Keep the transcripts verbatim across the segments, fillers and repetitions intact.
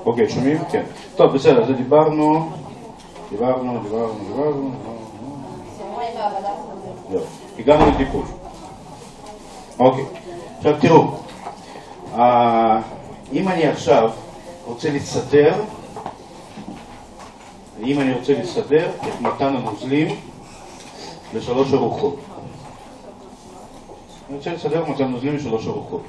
אוקיי, שומעים? כן. טוב, בסדר, אז דיברנו, דיברנו, דיברנו, דיברנו. זהו, הגענו לטיפול. אוקיי, עכשיו תראו, אם אני עכשיו רוצה לסדר, אם אני רוצה לסדר את מתן הנוזלים לשלוש ארוחות. אני רוצה לסדר את מתן הנוזלים לשלוש ארוחות.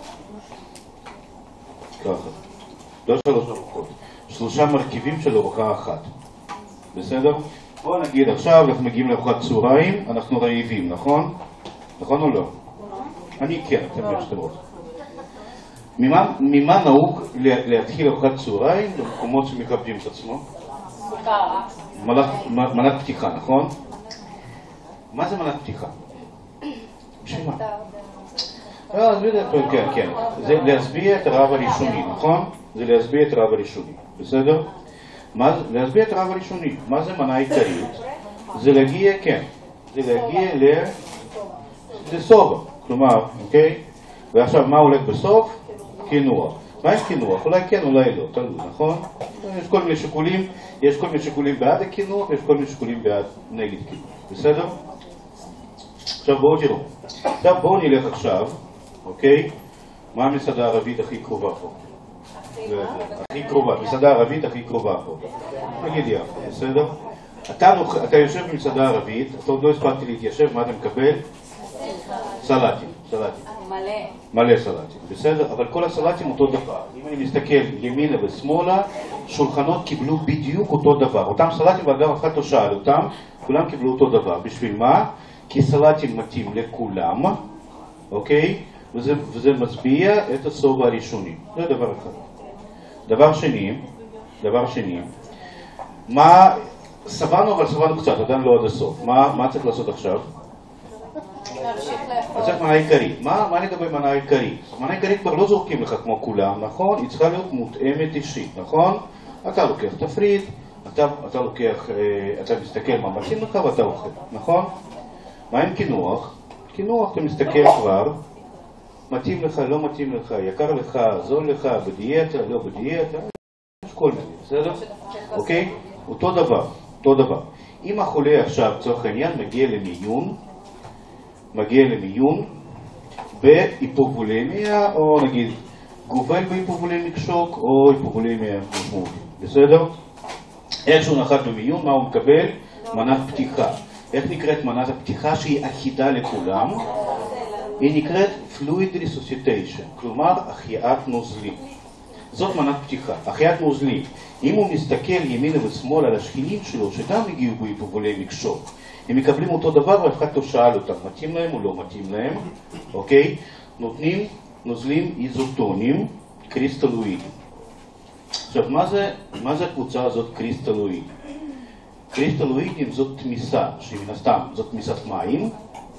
ככה. לא שלוש ארוחות. שלושה מרכיבים של ארוחה אחת. בסדר? בואו נגיד עכשיו אנחנו מגיעים לארוחת צהריים, אנחנו רעיבים, נכון? נכון או לא? אני כן, אתם יודעים שאתם רוצים. ממה נהוג להתחיל ארוחת צהריים במקומות שמכבדים את עצמו? מנת פתיחה, נכון? מה זה מנת פתיחה? בשביל מה? כן, כן. זה להשביע את הרעב הראשוני, נכון? זה להשביע את הרעב הראשוני, בסדר? להשביע את הרעב הראשוני. מה זה מנה עיקרית? זה להגיע, כן, זה להגיע לסובה, כלומר, אוקיי? ועכשיו מה הולך בסוף? קינוח. מה יש קינוח? אולי כן, אולי לא, תלוי, נכון? יש כל מיני שיקולים, יש כל מיני שיקולים בעד הקינוח, יש כל מיני שיקולים בעד נגד קינוח, בסדר? עכשיו בואו תראו. עכשיו בואו נלך עכשיו, אוקיי? מה המסעדה הערבית הכי קרובה פה? הכי קרובה, מסעדה הערבית הכי קרובה פה. נגיד יפה, בסדר? אתה יושב במסעדה הערבית, אתה עוד לא הספקתי להתיישב, מה אתה מקבל? סלטים, סלטים. מלא. מלא סלטים, בסדר? אבל כל הסלטים אותו דבר. אם אני מסתכל ימינה ושמאלה, שולחנות קיבלו בדיוק אותו דבר. אותם סלטים, ואגב, אף אחד לא שאל אותם, כולם קיבלו אותו דבר. בשביל מה? כי סלטים מתאים לכולם, אוקיי? וזה, וזה מצביע את הסובה הראשוני. זה דבר אחד. דבר שני, דבר שני, מה, סבנו אבל סבנו קצת, עדיין לא עד הסוף. מה, מה צריך לעשות עכשיו? אז צריך מנה עיקרית. מה, מה לגבי מנה עיקרית? מנה עיקרית כבר לא זורקים לך כמו כולם, נכון? היא צריכה להיות מותאמת אישית, נכון? אתה לוקח תפריט, אתה, אתה לוקח, אתה מסתכל מה מתאים לך ואתה אוכל, נכון? מה עם קינוח? קינוח אתה מסתכל כבר, מתאים לך, לא מתאים לך, יקר לך, זול לך, בדיאטה, לא בדיאטה, יש כל מיני, בסדר? אוקיי? אותו דבר, אותו דבר. אם החולה עכשיו, צורך העניין, מגיע למיון, מגיע למיון בהיפובולמיה, או נגיד גובל בהיפובולמיק שוק, או היפובולמיה משמעותית, בסדר? איך שהוא נחת במיון, מה הוא מקבל? מנת פתיחה. איך נקראת מנת הפתיחה שהיא אחידה לכולם? היא נקראת fluid resuscitation, כלומר החייאת נוזלים. זאת מנת פתיחה, החייאת נוזלים. אם הוא מסתכל ימינה ושמאל על השכנים שלו, שגם הגיעו בהיפובולמיק שוק, הם מקבלים אותו דבר ואף אחד לא שאל אותם, מתאים להם או לא מתאים להם, אוקיי? נותנים נוזלים איזוטונים, קריסטלואידים. עכשיו, מה זה, מה זה הקבוצה הזאת קריסטלואידים? קריסטלואידים זאת תמיסה, שמן הסתם זאת תמיסת מים,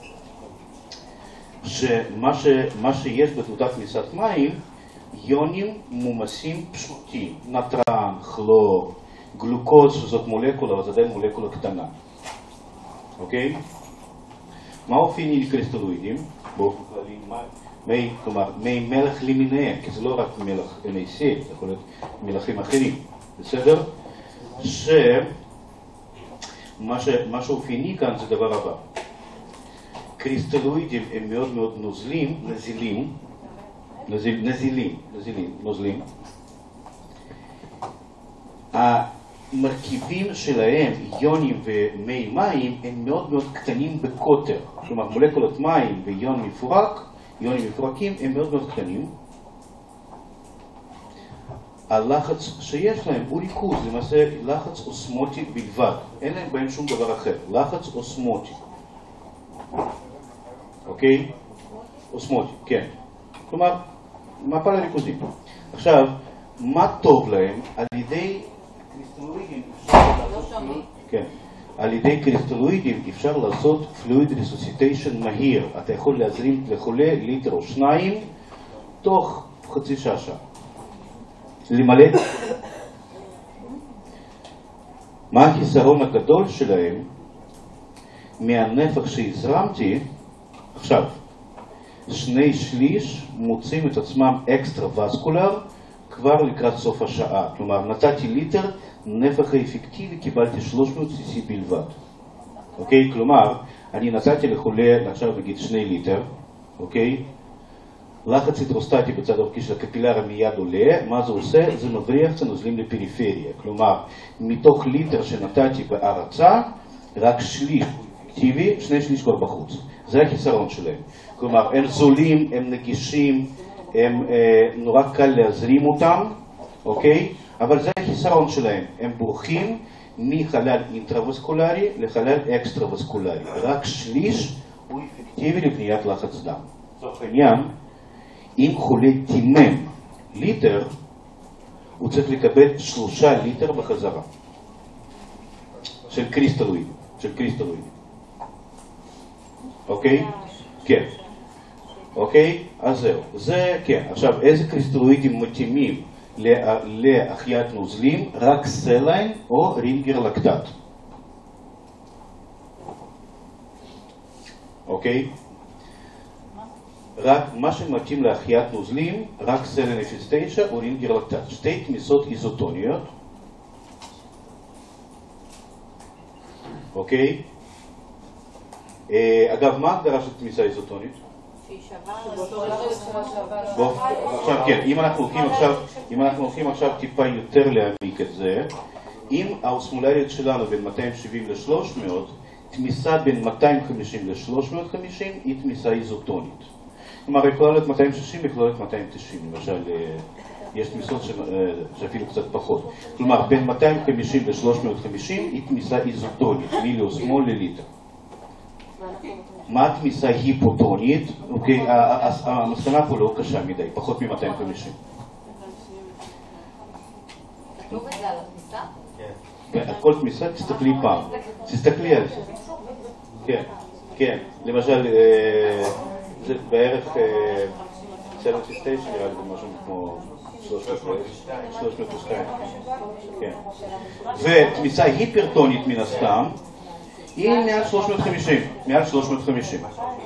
שמה ש, מה שיש בתעודת תמיסת מים, איונים מומסים פשוטים, נטרן, כלור, גלוקוז, שזאת מולקולה, אבל זה עדיין מולקולה קטנה. אוקיי? מה אופייני לקריסטלואידים? באופן כללי, מי, כלומר, מי מלח למיניהם, כי זה לא רק מלח אן איי סי, זה יכול להיות מלחים אחרים, בסדר? שמה ש... שאופייני כאן זה דבר הבא. קריסטלואידים הם מאוד מאוד נוזלים, נזילים, נזיל, נזילים, נזילים, נוזלים. המרכיבים שלהם, איונים ומי מים, הם מאוד מאוד קטנים בקוטר. כלומר, מולקולות מים ואיון מפורק, איונים מפורקים, הם מאוד מאוד קטנים. הלחץ שיש להם הוא ריכוז, למעשה לחץ אוסמוטי בלבד. אין להם בהם שום דבר אחר. לחץ אוסמוטי. אוקיי? אוסמוטי, כן. כלומר, מפה לריכוזים. עכשיו, מה טוב להם? על ידי קריסטלואידים אפשר לעשות... כן. על ידי קריסטלואידים אפשר לעשות fluid resuscitation מהיר. אתה יכול להזרים לחולה ליטר או שניים תוך חצי שעה שעה. למלא. מה החיסרון הגדול שלהם מהנפח שהזרמתי? עכשיו, שני שליש מוצאים את עצמם אקסטרה וסקולר, כבר לקראת סוף השעה. כלומר, נתתי ליטר, נפח האפקטיבי קיבלתי שלוש מאות סי סי בלבד. אוקיי? כלומר, אני נתתי לחולה, עכשיו נגיד שני ליטר, אוקיי? לחץ הידרוסטטי בצד האורכי של הקפילר מיד עולה, מה זה עושה? זה מבריח את הנוזלים לפריפריה. כלומר, מתוך ליטר שנתתי בהרצה, רק שליש אפקטיבי, שני שליש כבר בחוץ. זה החיסרון שלהם. כלומר, הם זולים, הם נגישים, הם אה, נורא קל להזרים אותם, אוקיי? אבל זה החיסרון שלהם. הם בורחים מחלל אינטרווסקולרי לחלל אקסטרווסקולרי. רק שליש הוא אפקטיבי לבניית לחץ דם. לצורך העניין, אם חולה טימם ליטר, הוא צריך לקבל שלושה ליטר בחזרה. של קריסטלואיד. של קריסטלואיד. אוקיי? כן. אוקיי? אז זהו. זה, כן. עכשיו, איזה קריסטלואידים מתאימים להחייאת נוזלים? רק סליין או רינגר לקטט. אוקיי? רק מה שמתאים להחייאת נוזלים, רק סליין אפס תשע או רינגר לקטט. שתי תמיסות איזוטוניות. אוקיי? אגב, מה ההגדרה של תמיסה איזוטונית? עכשיו כן, אם אנחנו הולכים עכשיו, אם אנחנו הולכים עכשיו טיפה יותר להעמיק את זה, אם האוסמולריות שלנו בין מאתיים שבעים ל-שלוש מאות, תמיסה בין מאתיים חמישים ל-שלוש מאות חמישים היא תמיסה איזוטונית. כלומר, יכולה להיות מאתיים שישים, יכולה להיות מאתיים תשעים, למשל, יש תמיסות שאפילו קצת פחות. כלומר, בין מאתיים חמישים ל-שלוש מאות חמישים היא תמיסה איזוטונית, מיליאוסמול לליטר. מה התמיסה היפוטונית? אוקיי, המסקנה פה לא קשה מדי, פחות מ-מאתיים חמישים. כתוב את זה על התמיסה? כן. על כל תמיסה תסתכלי פעם. תסתכלי על זה. כן, כן. למשל, זה בערך שבע מאות תשע, נראה לי זה משהו כמו שלוש מאות ושתיים. כן. ותמיסה היפרטונית מן הסתם, היא מעל שלוש מאות וחמישים, מעל שלוש מאות וחמישים.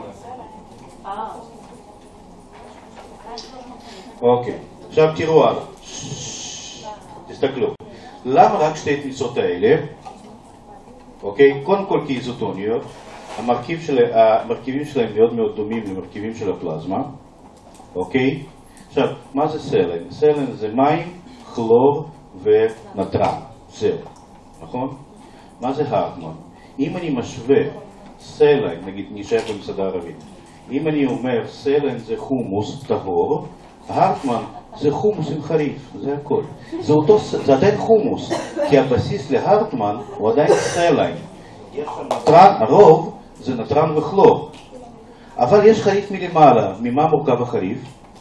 אוקיי, עכשיו תראו הלאה. תסתכלו. למה רק שתי תמיסות האלה? אוקיי, קודם כל כאיזוטוניות, המרכיבים שלהם מאוד מאוד דומים למרכיבים של הפלזמה. אוקיי? עכשיו, מה זה סלן? סלן זה מים, כלור ונטרן. זהו, נכון? מה זה הרטמן? אם אני משווה סלן, נגיד נשאר במסעדה ערבית, אם אני אומר סלן זה חומוס טהור, הרטמן זה חומוס עם חריף, זה הכל. זה, אותו, זה עדיין חומוס, כי הבסיס להרטמן הוא עדיין סלן. יש נטרן, הרוב זה נטרן וכלור. אבל יש חריף מלמעלה. ממה מורכב החריף?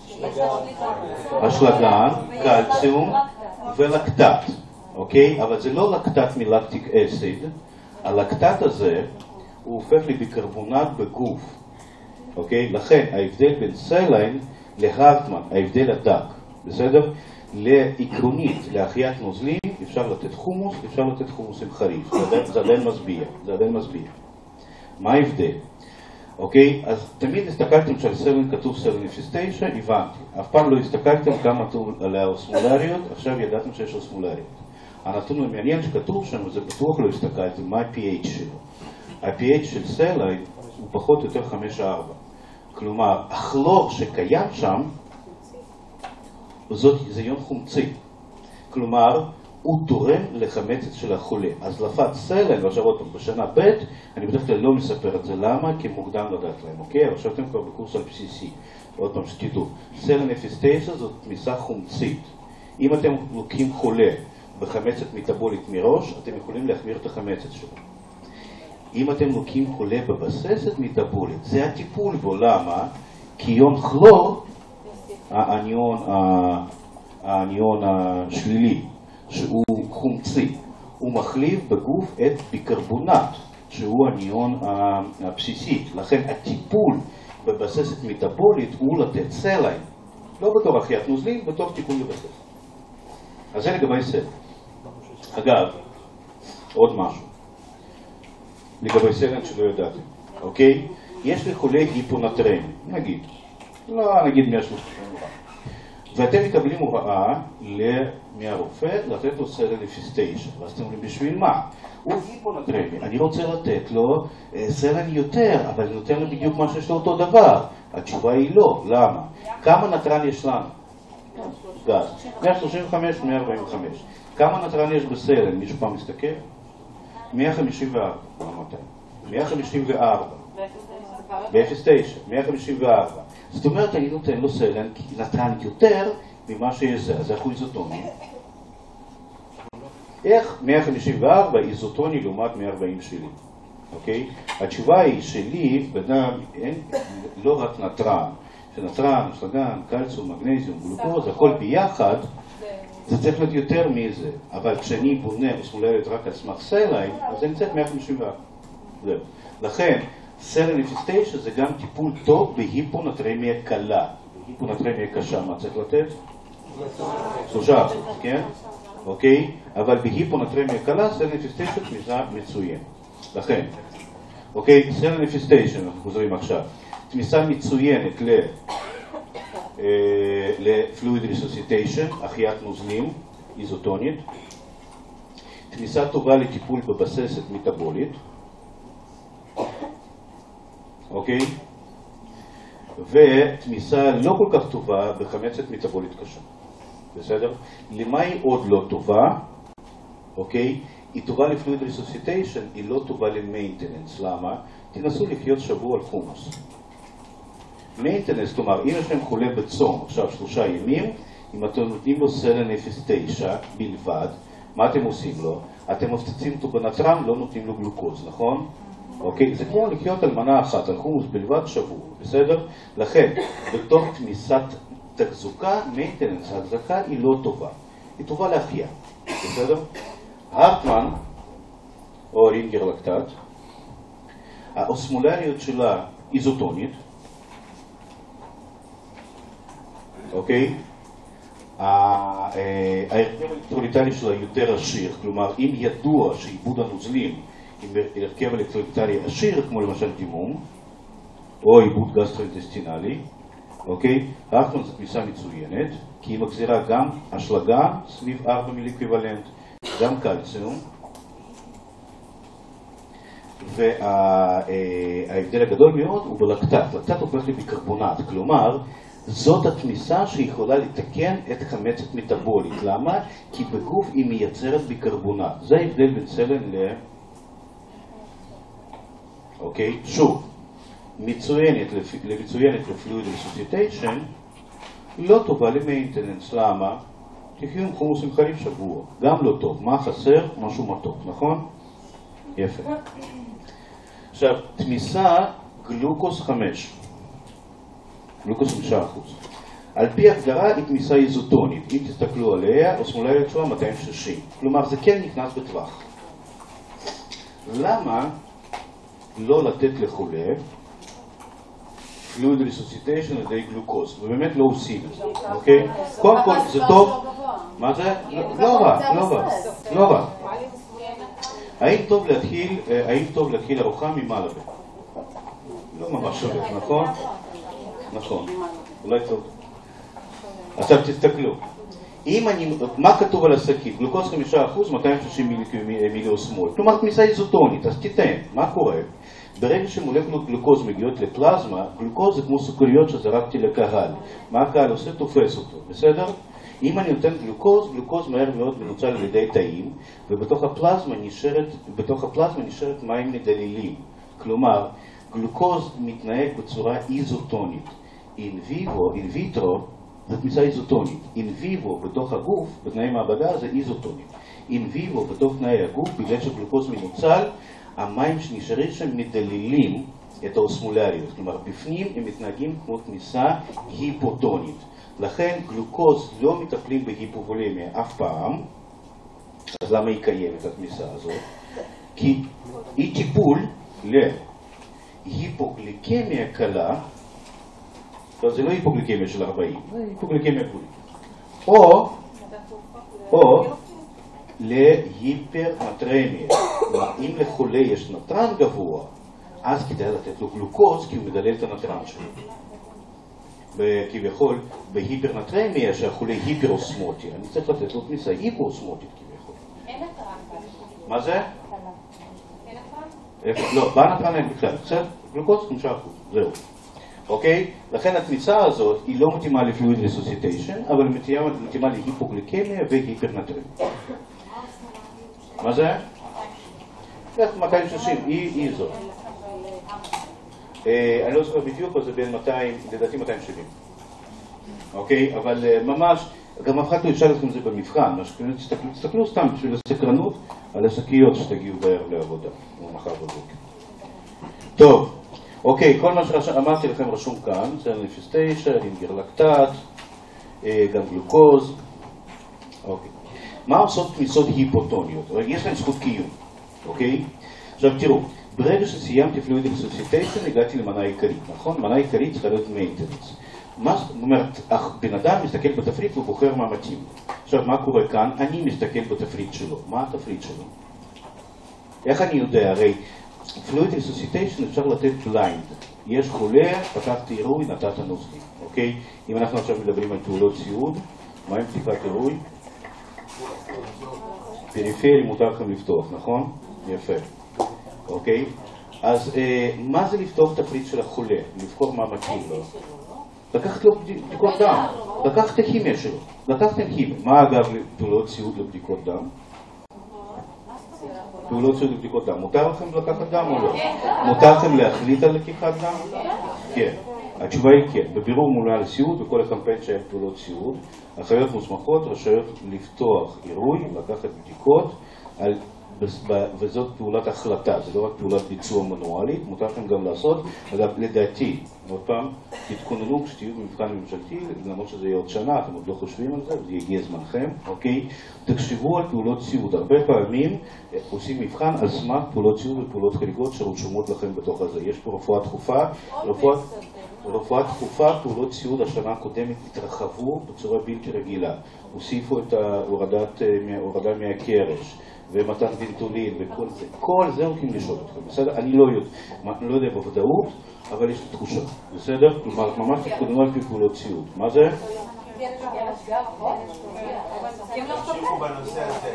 אשלגן, קלציום ולקטט. אוקיי? אבל זה לא לקטט מלקטיק אסיד. הלקטט הזה הוא הופך לביקרבונט בגוף. אוקיי? לכן ההבדל בין סליין להרטמן, ההבדל הדק, בסדר? לעקרונית, להחייאת נוזלים, אפשר לתת חומוס, אפשר לתת חומוס עם חריף. זה עדיין מסביע, זה עדיין מסביע. מה ההבדל? אוקיי? אז תמיד הסתכלתם שעל סלן כתוב סלן אפס תשע, הבנתי. אף פעם לא הסתכלתם כמה כתוב על האוסמולריות, עכשיו ידעתם שיש אוסמולריות. הנתון המעניין שכתוב שם, זה בטוח לא הסתכלתם, מה ה-פי אייץ' שלו. ה-פי אייץ' של סלן הוא פחות או יותר חמש נקודה ארבע. כלומר, הכלור שקיים שם, זאת, זה איון חומצי. כלומר, הוא תורם לחמצת של החולה. אז לפת סלן, ועכשיו עוד פעם, בשנה ב', אני בדרך כלל לא מספר את זה. למה? כי מוקדם לדעת להם, אוקיי? אבל עכשיו אתם כבר בקורס על בסיסי. עוד פעם, שתדעו. סלן אפס תשע זאת תמיסה חומצית. אם אתם לוקחים חולה בחמצת מטאבולית מראש, אתם יכולים להחמיר את החמצת שלו. אם אתם לוקחים חולה בבססת מטאבולית, זה הטיפול בו. למה? כי איון כלור, האניון, האניון השלילי, שהוא חומצי, הוא מחליף בגוף את ביקרבונט, שהוא הניון הבסיסי. לכן הטיפול בבססת מטאבולית הוא לתת סלין, לא בתור החייאת נוזלים, בתור טיפול בבססת. אז זה לגבי סלין. אגב, עוד משהו. לגבי סלין שלא ידעתם, אוקיי? יש לי חולה היפונטרמי, נגיד. לא, נגיד מאה שלושים. ואתם מקבלים הוראה מהרופא לתת לו סרן אפס תשע. ואז אתם אומרים, בשביל מה? הוא היפונטרמי, אני רוצה לתת לו סרן יותר, אבל אני נותן לו בדיוק מה שיש לו אותו דבר. התשובה היא לא, למה? כמה נטרן יש לנו? גז. מאה שלושים וחמש, מאה ארבעים וחמש. כמה נטרן יש בסרן? מישהו פעם מסתכל? מאה חמישים וארבע. מאה חמישים וארבע. ב-אפס תשע. מאה חמישים וארבע. זאת אומרת, אני נותן לו סרן נטרן יותר ממה שיש זה. אז איך הוא איזוטוני? איך מאה חמישים וארבע איזוטוני לעומת מאה וארבעים שלי? אוקיי? התשובה היא שלי, בדם, אין לא רק נטרן, שנטרן, אשלגן, קלציום, מגנזיום, גלוקוז, הכל ביחד, זה צריך להיות יותר מזה. אבל כשאני בונה אוסמולריות רק על סמך סליים, אז זה נמצאת מאה חמישים וארבע. זהו. לכן, סרן אפס תשע זה גם טיפול טוב בהיפונטרמיה קלה. בהיפונטרמיה קשה, מה צריך לתת? שלושה, כן? אוקיי? אבל בהיפונטרמיה קלה, סרן אפס תשע תמיסה מצוין. לכן, אוקיי, סרן אפס תשע, אנחנו חוזרים עכשיו. תמיסה מצוינת ל... לפלואיד ריסוסיטיישן, החייאת נוזלים, איזוטונית. תמיסה טובה לטיפול בבססת מטאבולית. אוקיי? ותמיסה לא כל כך טובה בחמצת מטאבולית קשה. בסדר? למה היא עוד לא טובה? אוקיי? היא טובה לפלואיד ריסוסיטיישן, היא לא טובה למיינטננס. למה? תנסו לחיות שבוע על חומוס. מיינטננס, כלומר, אם יש להם חולה בצום, עכשיו שלושה ימים, אם אתם נותנים לו סרן אפס תשע בלבד, מה אתם עושים לו? אתם מפציצים אותו בנטרן, לא נותנים לו גלוקוז, נכון? אוקיי? זה כמו לחיות על מנה אחת, על חומוס בלבד שבוע, בסדר? לכן, בתוך תמיסת תחזוקה, מיינטננס, ההחזקה היא לא טובה. היא טובה להחיה, בסדר? הרטמן, או רינגר לקטט, האוסמולריות שלה איזוטונית, אוקיי? ההרכב האלקטרוליטרי שלה יותר עשיר, כלומר, אם ידוע שעיבוד הנוזלים עם הרכב אלקטרוליטרי עשיר, כמו למשל דימום, או עיבוד גסטרואינטסטינלי, אוקיי? הרטמן זו תמיסה מצוינת, כי היא מחזירה גם אשלגה סביב ארבע מילי אקוויוולנט, גם קלציום, וההבדל הגדול מאוד הוא בלקטט. לקטט הופך לביקרבונט, כלומר, זאת התמיסה שיכולה לתקן את חמצת מטאבולית. למה? כי בגוף היא מייצרת ביקרבונט. זה ההבדל בין סלן ל... אוקיי? שוב, מצוינת, מצוינת לפלואיד ריסוסיטיישן, לא טובה למיינטננס. למה? תחיו עם חומוס עם חליב שבוע. גם לא טוב. מה חסר? משהו מתוק, נכון? יפה. עכשיו, תמיסה גלוקוז חמש. גלוקוז חמישה אחוז. על פי הגדרה היא תמיסה איזוטונית. אם תסתכלו עליה, אוסמולריות שלה מאתיים שישים. כלומר, זה כן נכנס בטווח. למה לא לתת לחולה פלואיד ריסוסיטיישן על ידי גלוקוז? ובאמת לא עושים את זה, אוקיי? קודם כל, זה טוב. מה זה? לא רע, לא רע, לא רע. האם טוב להתחיל, האם טוב להתחיל ארוחה ממעלה? לא ממש הולך, נכון? נכון, אולי טוב. עכשיו תסתכלו. אם אני, מה כתוב על השקית? גלוקוז חמישה אחוז, מאתיים שישים מיליאוסמול. כלומר, תמיסה איזוטונית, אז תיתן. מה קורה? ברגע שמולקולות גלוקוז מגיעות לפלזמה, גלוקוז זה כמו סוכריות שזרקתי לקהל. מה הקהל עושה? תופס אותו, בסדר? אם אני נותן גלוקוז, גלוקוז מהר מאוד מנוצל על ידי תאים, ובתוך הפלזמה נשארת, בתוך הפלזמה נשארת מים מדלילים. כלומר, גלוקוז מתנהג בצורה איזוטונית. אין ויבו, אין ויטרו, זה תמיסה איזוטונית. אין ויבו בתוך הגוף, בתנאי מעבדה, זה איזוטונית. אין ויבו בתוך תנאי הגוף, בגלל שגלוקוז מנוצל, המים שנשארים שם מדלילים את האוסמולריות. כלומר, בפנים הם מתנהגים כמו תמיסה היפוטונית. לכן גלוקוז לא מטפלים בהיפובולמיה אף פעם. אז למה היא קיימת, התמיסה הזאת? כי היא טיפול להיפוגליקמיה קלה, זה לא היפוגליקמיה של ארבעים, זה היפוגליקמיה גבולית. או, או להיפרנטרמיה. כלומר, אם לחולה יש נטרן גבוה, אז כדאי לתת לו גלוקוז כי הוא מדלל את הנטרן שלו. כביכול בהיפרנטרמיה שהחולה היפרוסמוטי, אני צריך לתת לו תמיסה היפרוסמוטית כביכול. אין התראה. מה זה? אין התראה? לא, בנתרן אין בכלל, בסדר? גלוקוז חמישה אחוז, זהו. אוקיי? לכן התמיסה הזאת היא לא מתאימה לפלואיד ריסוסיטיישן, אבל היא מתאימה להיפוגליקמיה והיפרנטרמיה. מה זה? מאתיים ושלושים, היא זאת. אני לא זוכר בדיוק, אבל זה בין מאתיים, לדעתי מאתיים ושבעים. אוקיי? אבל ממש, גם אף אחד לא ישאל אתכם את זה במבחן, תסתכלו סתם בשביל הסקרנות על השקיות שתגיעו בערב לעבודה, או מחר בבוקר. טוב, אוקיי, כל מה שאמרתי לכם רשום כאן, זה מניפיסטיישן, אינגרלקטט, גם גלוקוז. אוקיי. מה עושות תמיסות היפוטוניות? יש להן זכות קיום, אוקיי? עכשיו תראו, ברגע שסיימתי פלואיד ריסוסיטיישן הגעתי למנה עיקרית, נכון? מנה עיקרית צריכה להיות מיינטננס. מה זאת אומרת, בן אדם מסתכל בתפריט ובוחר מה מתאים. עכשיו, מה קורה כאן? אני מסתכל בתפריט שלו. מה התפריט שלו? איך אני יודע? הרי פלואיד ריסוסיטיישן אפשר לתת בליינד. יש חולה, פתחתי עירוי, נתת נוזלים, אוקיי? אם אנחנו עכשיו מדברים על פעולות סיעוד, מה עם פתיחת עירוי? פריפרי מותר לכם לפתוח, נכון? יפה. אוקיי? אז אה, מה זה לפתוח תפריט של החולה? לבחור מה מתאים לו? לקחת לו בדיקות דם, לקחת את הכימיה שלו, לקחתם כימיה. מה אגב פעולות סיעוד לבדיקות דם? פעולות סיעוד לבדיקות דם. מותר לכם לקחת דם או לא? מותר לכם להחליט על לקיחת דם? כן. התשובה היא כן. בבירור מול לסיעוד, בכל הקמפיין שהיה פעולות סיעוד, אחיות מוסמכות רשאיות לפתוח עירוי, לקחת בדיקות, על, וזאת פעולת החלטה, זה לא רק פעולת ביצוע מנואלית, מותר לכם גם לעשות. אגב, לדעתי, עוד פעם, תתכוננו כשתהיו במבחן ממשלתי, למרות שזה יהיה עוד שנה, אתם עוד לא חושבים על זה, זה יגיע זמנכם, אוקיי? תחשבו על פעולות סיעוד. הרבה פעמים עושים מבחן על סמך פעולות סיעוד ופעולות חריגות שרשומות לכם בתוך הזה. יש פה רפואה דחופה, רפואה... רפואה דחופה, פעולות סיעוד השנה הקודמת התרחבו בצורה בלתי רגילה. הוסיפו את ההורדת, ההורדה מהקרש ומתן וינטולין וכל זה. כל זה הולכים לשאול אתכם, בסדר? אני לא יודע, לא יודע בוודאות, אבל יש לי תחושה, בסדר? כלומר, ממש תתכוננו על פי פעולות סיעוד. מה זה? תמשיכו בנושא הזה.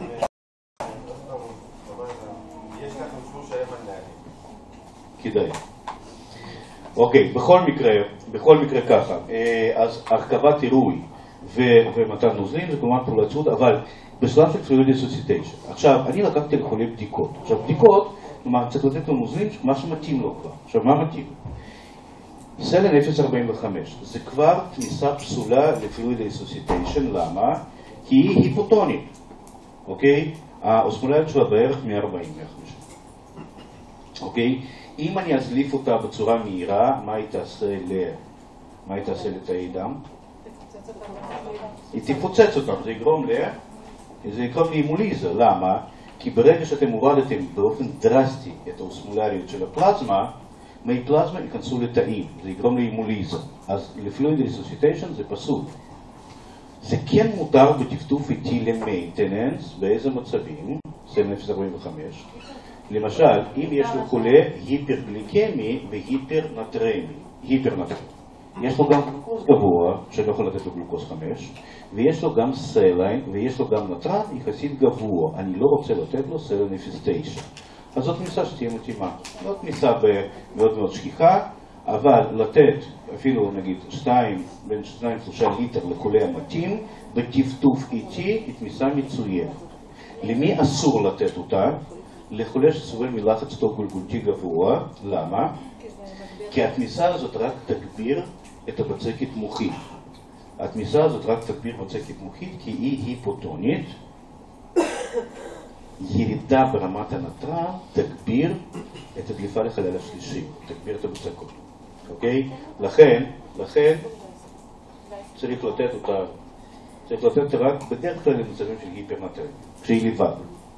יש לכם שלוש אלף מנהלים. כדאי. אוקיי, בכל מקרה, בכל מקרה ככה, אז הרכבת עירוי ומתן נוזלים זה כלומר פעולת סיעוד, אבל בשלב של פלואיד ריסוסיטיישן. עכשיו, אני לקחתי לחולה בדיקות. עכשיו, בדיקות, כלומר, צריך לתת לו נוזלים, מה שמתאים לו כבר. עכשיו, מה מתאים? סלן אפס נקודה ארבעים וחמש, זה כבר כניסה פסולה לפלואיד ריסוסיטיישן, למה? כי היא היפוטונית, אוקיי? האוסמולריות שלה בערך מאה ארבעים עד מאה חמישים. אוקיי? אם אני אזליף אותה בצורה מהירה, מה היא תעשה ל... מה היא תעשה לתאי דם? היא תפוצץ אותם, זה יגרום ל... זה יגרום להימוליזה. למה? כי ברגע שאתם הורדתם באופן דרסטי את האוסמולריות של הפלזמה, מי פלזמה ייכנסו לתאים, זה יגרום להימוליזה. אז לפלואיד ריסוסיטיישן זה פסול. זה כן מותר בטפטוף איטי למיינטננס, באיזה מצבים? סלן אפס נקודה ארבעים וחמש. למשל, אם יש לו חולה היפרגליקמי והיפרנטרמי, היפרנטרמי. יש לו גם גלוקוז גבוה, שאני לא יכול לתת לו גלוקוז חמש, ויש לו גם סליין, ויש לו גם נטרן יחסית גבוה. אני לא רוצה לתת לו סלן אפס נקודה תשע. אז זאת תמיסה שתהיה מתאימה. לא תמיסה מאוד מאוד שכיחה, אבל לתת אפילו נגיד שתיים, בין שתיים לשלושה ליטר לחולה המתאים, בטפטוף איטי היא תמיסה מצוינת. למי אסור לתת אותה? לחולה שסובל מלחץ תוך גולגולתי גבוה. למה? כי התמיסה הזאת רק תגביר את הבצקת מוחית. התמיסה הזאת רק תגביר בצקת מוחית כי היא היפוטונית. ירידה ברמת הנטרן תגביר את הדליפה לחלל השלישי, תגביר את הבצקות. אוקיי? לכן, לכן צריך לתת אותה, צריך לתת רק בדרך כלל למצבים של היפרנטרמיה, כשהיא לבד.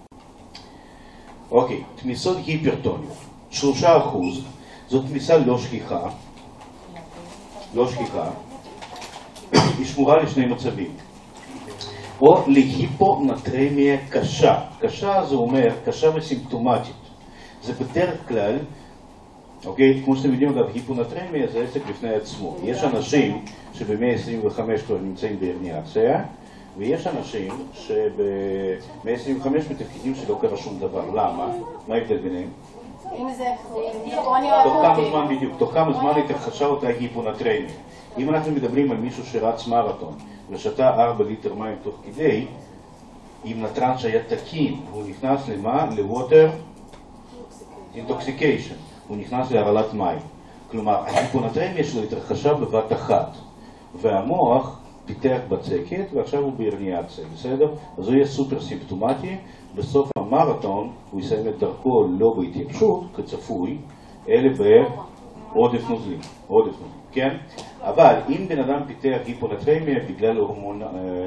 אוקיי, תמיסות היפרטוניות, שלושה אחוז, זאת תמיסה לא שכיחה, לא שכיחה, היא שמורה לשני מצבים. או להיפונטרמיה קשה. קשה זה אומר, קשה וסימפטומטית. זה בדרך כלל אוקיי? כמו שאתם יודעים, אגב, היפונטרמיה זה עסק בפני עצמו. יש אנשים שב-מאה עשרים וחמש כבר נמצאים בהרניאציה, ויש אנשים שב-מאה עשרים וחמש מתפקידים שלא קרה שום דבר. למה? מה ההבדל ביניהם? אם זה כרוני או תוך כמה אקוטי. זמן בדיוק, תוך כמה זמן התרחשה אותה היפונטרמיה. אם אנחנו מדברים על מישהו שרץ מרתון ושתה ארבע ליטר מים תוך כדי, אם נתרן שהיה תקין, הוא נכנס למה? לווטר אינטוקסיקיישן. הוא נכנס להרעלת מים. כלומר, ההיפונטרמיה שלו התרחשה בבת אחת, והמוח פיתח בצקת ועכשיו הוא בהרניאציה, בסדר? אז הוא יהיה סופר סימפטומטי. בסוף המרתון הוא יסיים את דרכו לא בהתייבשות, כצפוי, אלא בעודף נוזלים, עודף נוזלים, כן? אבל אם בן אדם פיתח היפונטרמיה בגלל הורמון,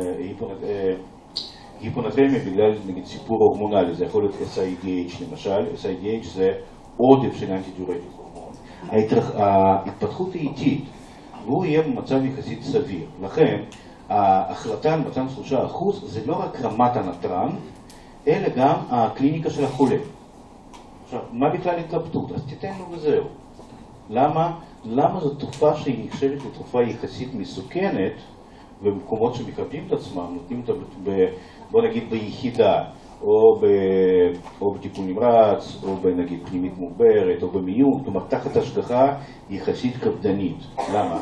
היפונטרמיה בגלל נגיד סיפור הורמונלי, זה יכול להיות אס איי די אייץ' למשל. אס איי די אייץ' זה עודף של אנטי-דיורטיק הורמון. ההתפתחות היא איטית, והוא יהיה במצב יחסית סביר. לכן, ההחלטה על מתן שלושה אחוז זה לא רק רמת הנתרן, אלא גם הקליניקה של החולה. עכשיו, מה בכלל התלבטות? אז תיתן לו וזהו. למה? למה זו תרופה שהיא נחשבת לתרופה יחסית מסוכנת, במקומות שמקבלים את עצמם, נותנים אותה, ב, בוא נגיד, ביחידה, או, ב, או בטיפול נמרץ, או בנגיד פנימית מוגברת, או במיון, כלומר, תחת השגחה יחסית קפדנית. למה?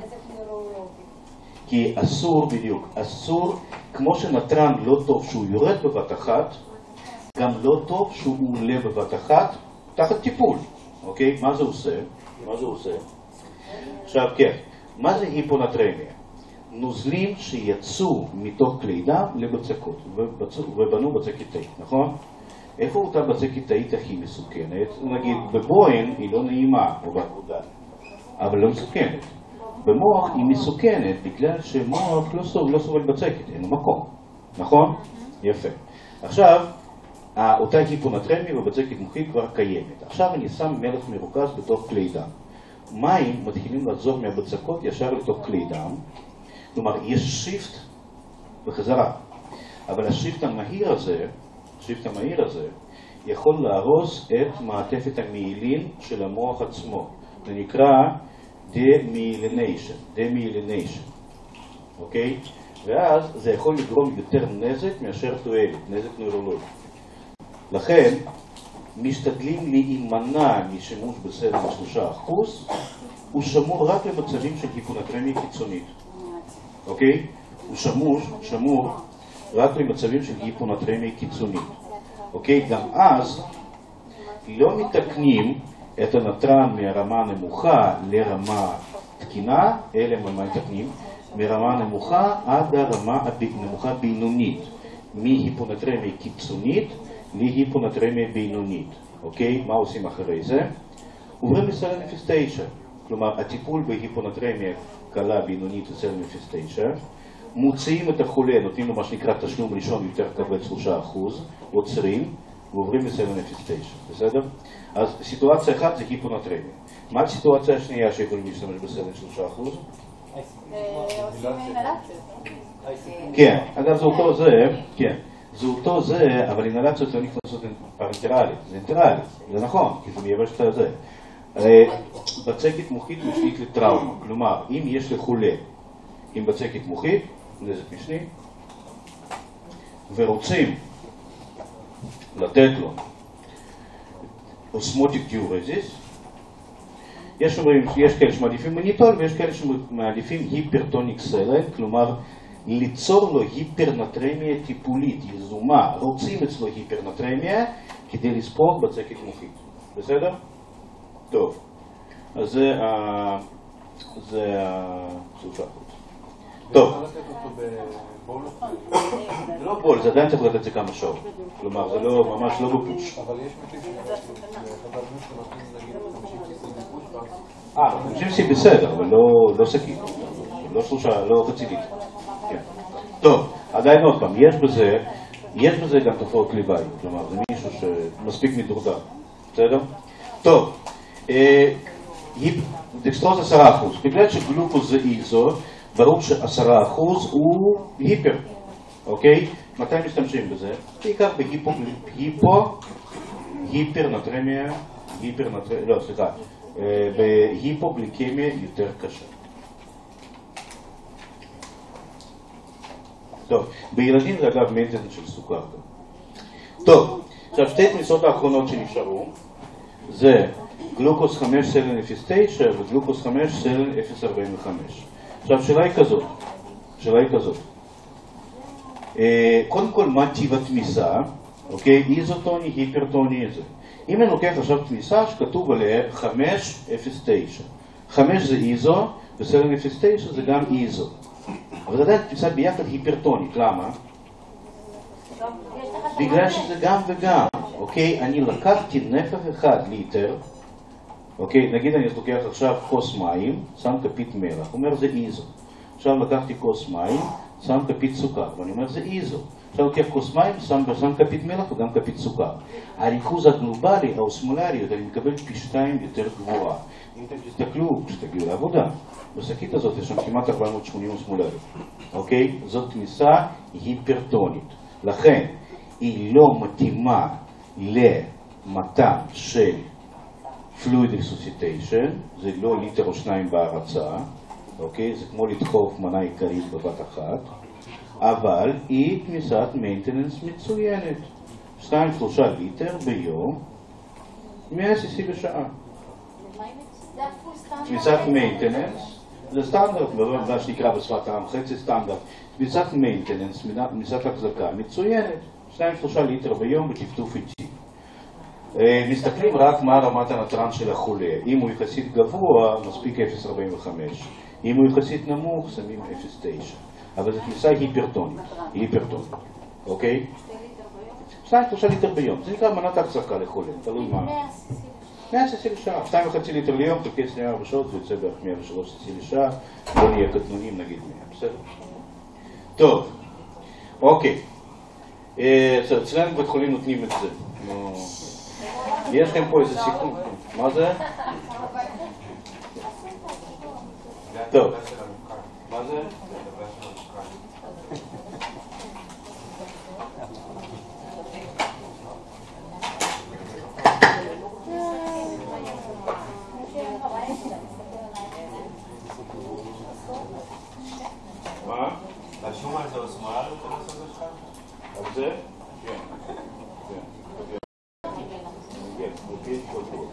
כי אסור, בדיוק, אסור, כמו שנתרן לא טוב שהוא יורד בבת אחת, גם לא טוב שהוא עולה בבת אחת, תחת טיפול, אוקיי? מה זה עושה? מה זה עושה? עכשיו, כן, מה זה היפונטרמיה? נוזלים שיצאו מתוך כלי דם לבצקות, ובנו בצקת תאית, נכון? איפה אותה בצקת תאית הכי מסוכנת? נגיד, בבוהן היא לא נעימה, או בעבודה, אבל לא מסוכנת. במוח היא מסוכנת בגלל שמוח לא סובל, לא סובל בצקת, אין לו מקום, נכון? יפה. עכשיו, אותה היפונטרמיה בבצקת מוחית כבר קיימת. עכשיו אני שם מלח מרוכז בתוך כלי דם. מים מתחילים לחזור מהבצקות ישר לתוך כלי דם, כלומר יש שיפט בחזרה. אבל השיפט המהיר הזה, השיפט המהיר הזה, יכול להרוס את מעטפת המעילין של המוח עצמו. זה נקרא דמייליניישן, דמייליניישן, אוקיי? ואז זה יכול לגרום יותר נזק מאשר תועלת, נזק נוירולוגי. לכן, משתדלים להימנע משימוש בסדר שלושה אחוז, הוא שמור רק למצבים של היפונטרמיה קיצונית, אוקיי? הוא שמור, שמור רק למצבים של היפונטרמיה קיצונית, אוקיי? גם אז לא מתקנים את הנתרן מהרמה הנמוכה לרמה תקינה, אלא מה מתקנים? מרמה נמוכה עד הרמה הנמוכה בינונית, מהיפונטרמיה קיצונית להיפונטרמיה בינונית, אוקיי? מה עושים אחרי זה? עוברים לסלן אפס תשע, כלומר הטיפול בהיפונטרמיה קלה בינונית וסלן אפס תשע, מוציאים את החולה, נותנים לו מה שנקרא תשלום ראשון יותר כבד שלושה אחוז, עוצרים ועוברים לסלן אפס תשע, בסדר? אז סיטואציה אחת זה היפונטרמיה. מה הסיטואציה השנייה שיכולים להשתמש בסלן שלושה אחוז? עושים אינהלציות. כן, אגב זה אותו זה, כן. זה אותו זה, אבל אינהלציות לא נכנסות פרנטרלית, זה אינטרלי, זה נכון, כי זה מייבש את זה. בצקת מוחית משנית לטראומה, כלומר, אם יש לחולה עם בצקת מוחית, נזק משני, ורוצים לתת לו אוסמוטיק דיורזיס, יש, יש כאלה שמעדיפים מניטול ויש כאלה שמעדיפים היפרטוניק סלן, כלומר, ליצור לו היפרנטרמיה טיפולית, יזומה, רוצים אצלו היפרנטרמיה כדי לספוג בצקת מוחית. בסדר? טוב. אז זה ה... זה ה... שלושה אחוז. טוב. אפשר לתת אותו בבולוס? זה לא בול, זה עדיין צריך לתת את זה כמה שעות. כלומר, זה לא, ממש לא בפוש. אבל יש מקרים שחבר דמות שנותנים נגיד חמישים סי בפוש ואז... אה, חמישים סי בסדר, אבל לא שקית. לא שלושה, לא רצינית. כן. טוב, עדיין עוד פעם, יש בזה, יש בזה גם תופעות לוואי, כלומר, זה מישהו שמספיק מדורדר, בסדר? טוב, דקסטרוז עשרה אחוז, בגלל שגלוקוז זה איזו, ברור שעשרה אחוז הוא היפר, אוקיי? מתי משתמשים בזה? בעיקר בהיפו, היפו, היפרנטרמיה, היפרנטרמיה, לא, סליחה, בהיפוגליקמיה יותר קשה. טוב, בילדים זה אגב מנטננס של סוכר. טוב, עכשיו שתי תמיסות האחרונות שנשארו זה גלוקוס חמש סלן אפס תשע וגלוקוס חמש סלן אפס ארבעים וחמש. עכשיו השאלה היא כזאת, השאלה היא כזאת. קודם כל מה טיב התמיסה, אוקיי? איזוטוני, היפרטוני, איזה. אם אני לוקח עכשיו תמיסה שכתוב עליה חמש אפס תשע. חמש זה איזו וסלן אפס תשע זה גם איזו. אבל זה עדיין תמיסה ביחד היפרטונית, למה? בגלל שזה גם וגם, אוקיי? אני לקחתי נפח אחד ליטר, אוקיי? נגיד אני לוקח עכשיו כוס מים, שם כפית מלח, אומר זה איזו. עכשיו לקחתי כוס מים, שם כפית סוכר, ואני אומר זה איזו. עכשיו לוקח כוס מים, שם, שם כפית מלח וגם כפית סוכר. הריכוז הגלובלי, האוסמולריות, אני מקבל פי שתיים יותר גבוהה. אם אתם תסתכלו, כשתגיעו לעבודה, בשקית הזאת יש שם כמעט ארבע מאות ושמונים אוסמולריות, אוקיי? זאת תמיסה היפרטונית. לכן, היא לא מתאימה למתן של fluid resuscitation, זה לא ליטר או שניים בהרצה, אוקיי? זה כמו לדחוף מנה עיקרית בבת אחת, אבל היא תמיסת maintenance מצוינת. שתיים שלושה ליטר ביום, מאה סי סי בשעה. תמיסת maintenance, זה סטנדרט, מה שנקרא בשפת העם, חצי סטנדרט. תמיסת maintenance, תמיסת החזקה מצוינת. שתיים שלושה ליטר ביום בטפטוף איטי. מסתכלים רק מה רמת הנתרן של החולה. אם הוא יחסית גבוה, מספיק אפס ארבעים וחמש. אם הוא יחסית נמוך, שמים אפס תשע. אבל זו תמיסה היפרטונית. היפרטונית. אוקיי? שתיים שלושה ליטר ביום. זה נקרא מנת החזקה לחולה. תלוי מה. מאה סי סי לשעה. שתיים וחצי ליטר ליום, תוקס עשרים וארבע שעות, זה יוצא בערך מאה ושלוש סי סי לשעה. לא נהיה קטנונים, נגיד מאה. בסדר? טוב. אוקיי. אצלנו בבית חולים נותנים את זה. יש לכם פה איזה סיכום. מה זה? טוב. מה זה? מה? רשום על זה אוסמולריות או לא סוג שלך? על זה? כן. כן. כן. אוקיי, כל טוב.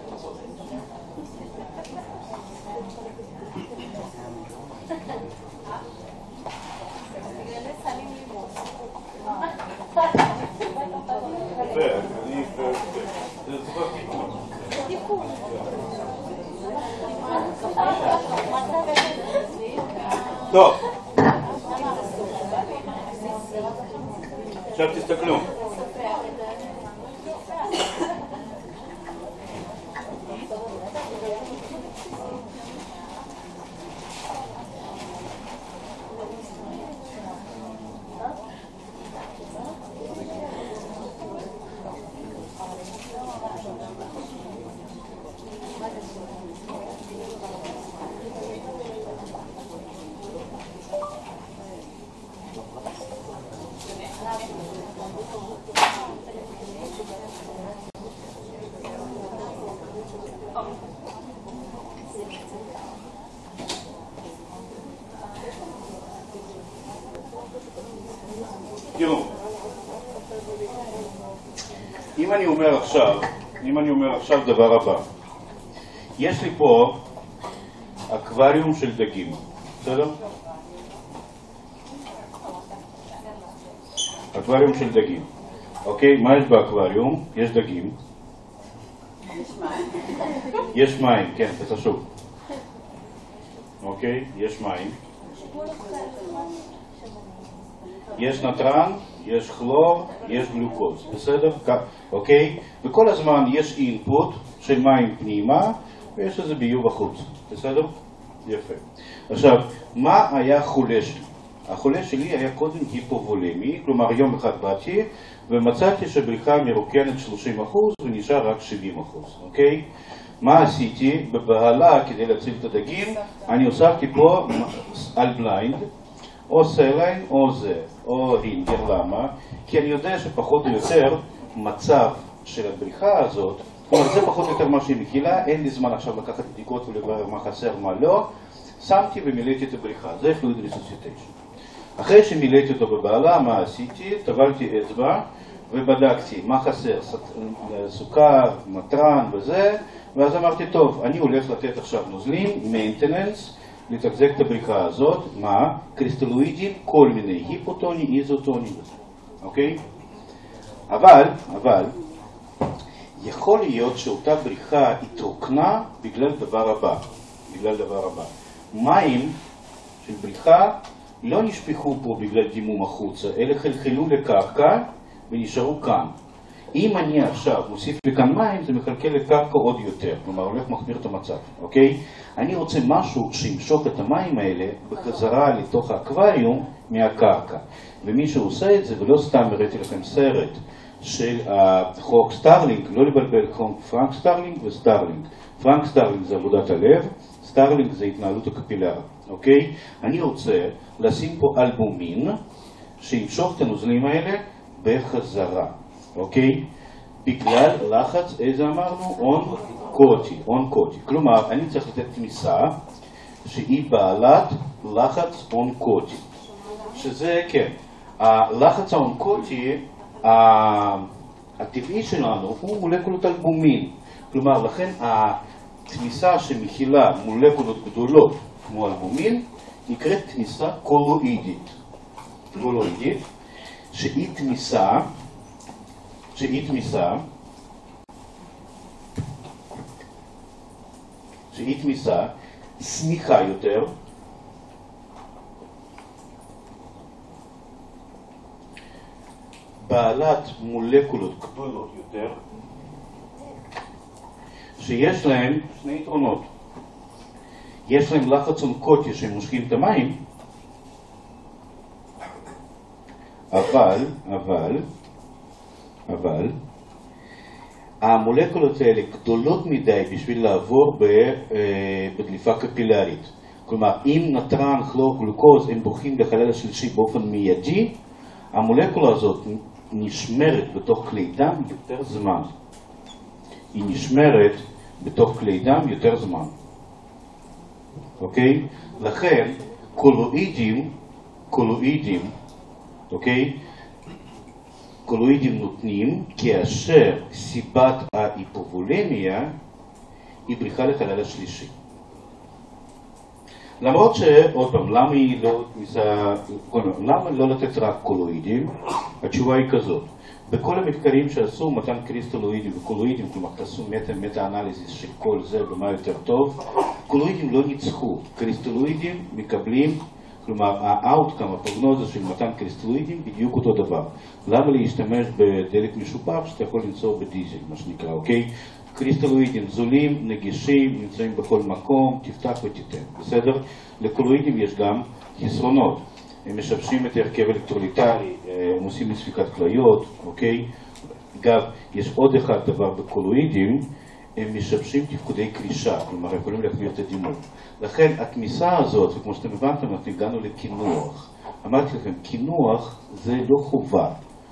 טוב, עכשיו תסתכלו. תראו, אם אני אומר עכשיו, אם אני אומר עכשיו דבר הבא, יש לי פה אקווריום של דגים, בסדר? אקווריום של דגים, אוקיי? מה יש באקווריום? יש דגים. יש מים, כן, זה חשוב. אוקיי? יש מים. יש נתרן, יש כלור, יש גלוקוז, בסדר? אוקיי? וכל הזמן יש אינפוט של מים פנימה ויש איזה ביוב החוץ, בסדר? יפה. עכשיו, מה היה חולה שלי? החולה שלי היה קודם היפובולמי, כלומר יום אחד באתי ומצאתי שבריכה מרוקנת שלושים אחוז ונשאר רק שבעים אחוז, אוקיי? מה עשיתי? בבהלה כדי להציל את הדגים, אני הוספתי פה על בליינד או סליין או זה, או רינגר, למה? כי אני יודע שפחות או יותר מצב של הבריכה הזאת כלומר, זה פחות או יותר מה שהיא מכילה, אין לי זמן עכשיו לקחת בדיקות ולברר מה חסר, מה לא. שמתי ומילאתי את הבריכה, זה פלואיד ריסוסיטיישן. אחרי שמילאתי אותו בבעלה, מה עשיתי? טבלתי אצבע ובדקתי מה חסר, סוכר, מטרן וזה, ואז אמרתי, טוב, אני הולך לתת עכשיו נוזלים, maintenance, לתחזק את הבריכה הזאת, מה? קריסטלואידים, כל מיני, היפוטוני, איזוטוני וזה, אוקיי? אבל, אבל, יכול להיות שאותה בריכה התרוקנה בגלל דבר הבא, בגלל דבר הבא. מים של בריכה לא נשפכו פה בגלל דימום החוצה, אלא חלחלו לקרקע ונשארו כאן. אם אני עכשיו מוסיף לכאן מים, זה מחלקל לקרקע עוד יותר, כלומר הולך מחמיר את המצב, אוקיי? אני רוצה משהו שימשוך את המים האלה בחזרה לתוך האקווריום מהקרקע. ומי שעושה את זה, ולא סתם הראיתי לכם סרט של החוק סטארלינג, לא לבלבל חוק פרנק סטארלינג וסטארלינג. פרנק סטארלינג זה עבודת הלב, סטארלינג זה התנהלות הקפילר, אוקיי? אני רוצה לשים פה אלבומין שימשוך את הנוזלים האלה בחזרה, אוקיי? בגלל לחץ, איזה אמרנו? אונקוטי, אונקוטי. כלומר, אני צריך לתת תמיסה שהיא בעלת לחץ אונקוטי. שזה, כן, הלחץ האונקוטי, הטבעי שלנו הוא מולקולות אלבומין. כלומר, לכן התמיסה שמכילה מולקולות גדולות כמו אלבומין, נקראת תמיסה קולואידית. קולואידית, שהיא תמיסה, שהיא תמיסה, שהיא תמיסה סמיכה יותר, בעלת מולקולות גדולות יותר, שיש להם שני יתרונות. יש להם לחץ אונקוטי שהם מושכים את המים, אבל, אבל, אבל, המולקולות האלה גדולות מדי בשביל לעבור בדליפה קפילרית. כלומר, אם נטרן, כלור, גלוקוז, הם בורחים לחלל השלישי באופן מיידי, המולקולה הזאת נשמרת בתוך כלי דם יותר זמן. היא נשמרת בתוך כלי דם יותר זמן. אוקיי? לכן, קולואידים, קולואידים, אוקיי? קולואידים נותנים כאשר סיבת ההיפובולמיה היא בריחה לחלל השלישי. למרות שעוד פעם, למה היא לא תמיסה, למה לא לתת רק קולואידים? התשובה היא כזאת. בכל המחקרים שעשו מתן קריסטלואידים וקולואידים, כלומר תעשו מטה-אנליזיס של כל זה במה יותר טוב, קולואידים לא ניצחו. קריסטלואידים מקבלים, כלומר האאוטקאם, הפרוגנוזה של מתן קריסטלואידים, בדיוק אותו דבר. למה להשתמש בדלק משופר שאתה יכול למצוא בדיזל, מה שנקרא, אוקיי? קריסטלואידים זולים, נגישים, נמצאים בכל מקום, תפתח ותיתן, בסדר? לקולואידים יש גם חסרונות. הם משבשים את ההרכב אלקטרוליטרי, הם עושים מספיקת כליות, אוקיי? אגב, יש עוד אחד דבר בקולואידים, הם משבשים תפקודי קרישה, כלומר, יכולים להחמיר את הדימום. לכן, התמיסה הזאת, וכמו שאתם הבנתם, אנחנו הגענו לכינוח. אמרתי לכם, כינוח זה לא חובה.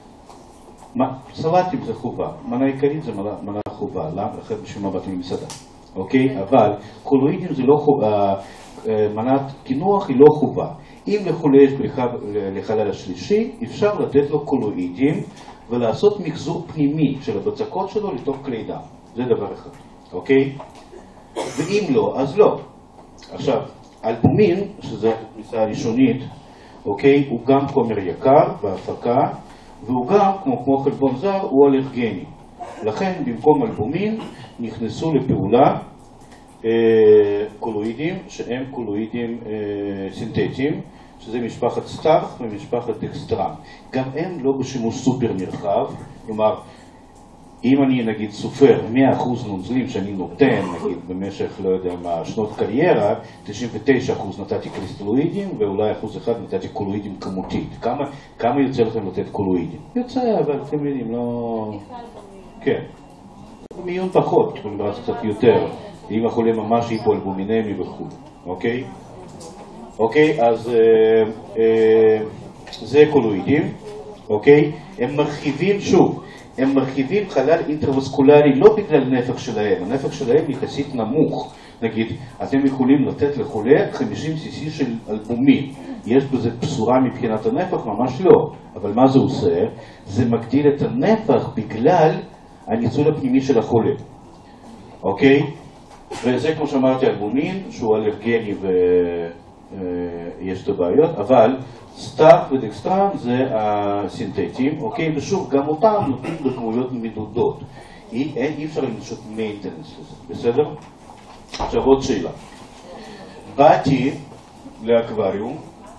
סלטים זה חובה, מנה עיקרית זה מנה, מנה חובה, למה? אחרי בשביל מה באתם למסעדה, אוקיי? אבל קולואידים זה לא חובה, מנת כינוח היא לא חובה. אם לחולה יש בריחה לחלל השלישי, אפשר לתת לו קולואידים ולעשות מחזור פנימי של הבצקות שלו לתוך כלי דם. זה דבר אחד, אוקיי? ואם לא, אז לא. עכשיו, אלבומין, שזה התמיסה הראשונית, אוקיי? הוא גם חומר יקר בהפקה, והוא גם, כמו כמו חלבון זר, הוא אלרגני. לכן, במקום אלבומין, נכנסו לפעולה אה, קולואידים, שהם קולואידים אה, סינתטיים, שזה משפחת סטארח ומשפחת דקסטרן. גם הם לא בשימוש סופר נרחב, כלומר, אם אני נגיד סופר מאה אחוז נוזלים שאני נותן, נגיד במשך, לא יודע מה, שנות קריירה, תשעים ותשעה אחוז נתתי קריסטלואידים, ואולי אחוז אחד נתתי קולואידים כמותית. כמה, כמה יוצא לכם לתת קולואידים? יוצא, אבל אתם יודעים, לא... כן. מיון פחות, כלומר, קצת יותר. אם החולה ממש היפואלבומינמי וכו', אוקיי? אוקיי, אז אה, אה, זה קולואידים, אוקיי? הם מרחיבים שוב. הם מרכיבים חלל אינטרווסקולרי לא בגלל נפח שלהם, הנפח שלהם יחסית נמוך. נגיד, אתם יכולים לתת לחולה חמישים סי-סי של אלבומין. יש בזה בשורה מבחינת הנפח? ממש לא. אבל מה זה עושה? זה מגדיל את הנפח בגלל הניצול הפנימי של החולה. אוקיי? וזה כמו שאמרתי אלבומין, שהוא אלרגני ויש את הבעיות, אבל סטארט ודקסטרן זה הסינתטיים, אוקיי? ושוב, גם אותם נותנים בכמויות מדודות. אי, אי אפשר למשות מיינטנס לזה, בסדר? עכשיו עוד שאלה. באתי לאקווריום,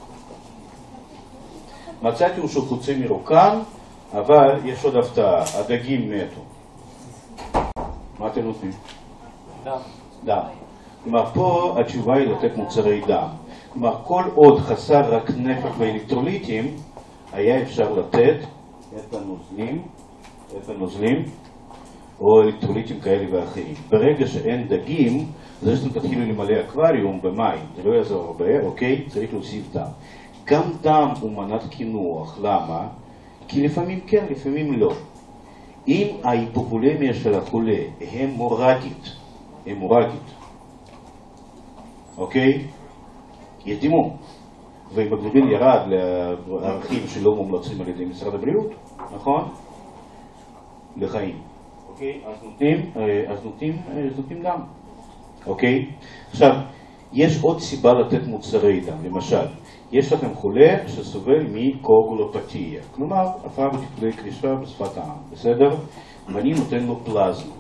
מצאתי שהוא חוצה מרוקן, אבל יש עוד הפתעה, הדגים מתו. מה אתם נותנים? דם. דם. כלומר, פה התשובה היא לתת מוצרי דם. כלומר, כל עוד חסר רק נפח ואלקטרוליטים, היה אפשר לתת את הנוזלים, את הנוזלים, או אלקטרוליטים כאלה ואחרים. ברגע שאין דגים, זה שאתם תתחילו למלא אקווריום במים, זה לא יעזור הרבה, אוקיי? צריך להוסיף דם. גם דם הוא מנת קינוח, למה? כי לפעמים כן, לפעמים לא. אם ההיפופולמיה של החולה המורגית, המורגית, אוקיי? יש דימום. ואם הגלובין ירד לערכים שלא מומלצים על ידי משרד הבריאות, נכון? לחיים. אוקיי? אז נותנים, אז נותנים, אז נותנים דם. אוקיי? עכשיו, יש עוד סיבה לתת מוצרי דם. למשל, יש לכם חולה שסובל מקואגולופתיה. כלומר, הפרעה בתפקודי קרישה בשפת העם. בסדר? ואני נותן לו פלזמה.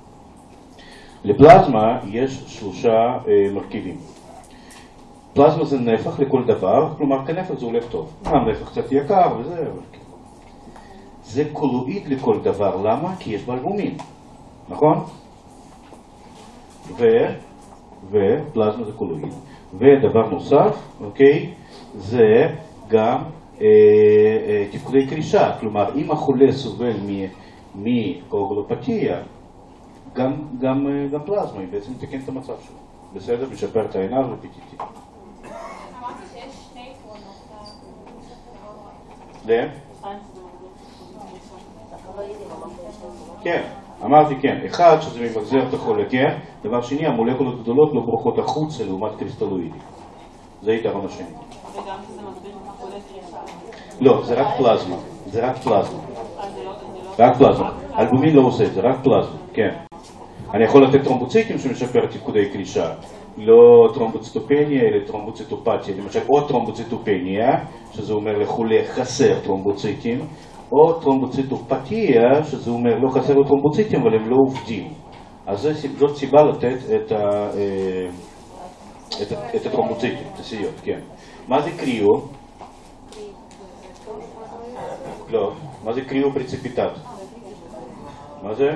לפלזמה יש שלושה אה, מרכיבים. פלזמה זה נפח לכל דבר, כלומר כנפח זה הולך טוב. גם נפח קצת יקר וזה, אבל כן. זה קולואיד לכל דבר, למה? כי יש באלבומין, נכון? ו... ופלזמה זה קולואיד. ודבר נוסף, אוקיי, זה גם אה, אה, תפקודי קרישה. כלומר, אם החולה סובל מקואגולופתיה, גם, גם, גם פלזמה, היא בעצם תקן את המצב שלו. בסדר? משפר את העיניו ופיטיטי. אמרתי שיש שני עקרונות. להם? כן, אמרתי כן. אחד, שזה ממגזר את החולה, כן. דבר שני, המולקולות גדולות לא ברוכות החוצה לעומת קריסטלואידים. זה היתרון השני. וגם שזה מסביר חולה קרישה. לא, זה רק פלזמה. זה רק פלזמה. רק פלזמה. אלבומין לא עושה את זה, רק פלזמה, כן. אני יכול לתת טרומבוציטים שמשפר את תפקודי קרישה. לא טרומבוציטופניה, אלא טרומבוציטופתיה. למשל, או טרומבוציטופניה, שזה אומר לחולה חסר טרומבוציטים, או טרומבוציטופתיה, שזה אומר לא חסר טרומבוציטים, אבל הם לא עובדים. אז זאת סיבה לתת את, ה, את, את הטרומבוציטים, את הסיעות, כן. מה זה קריו? לא. מה זה קריו פרציפיטט? מה זה?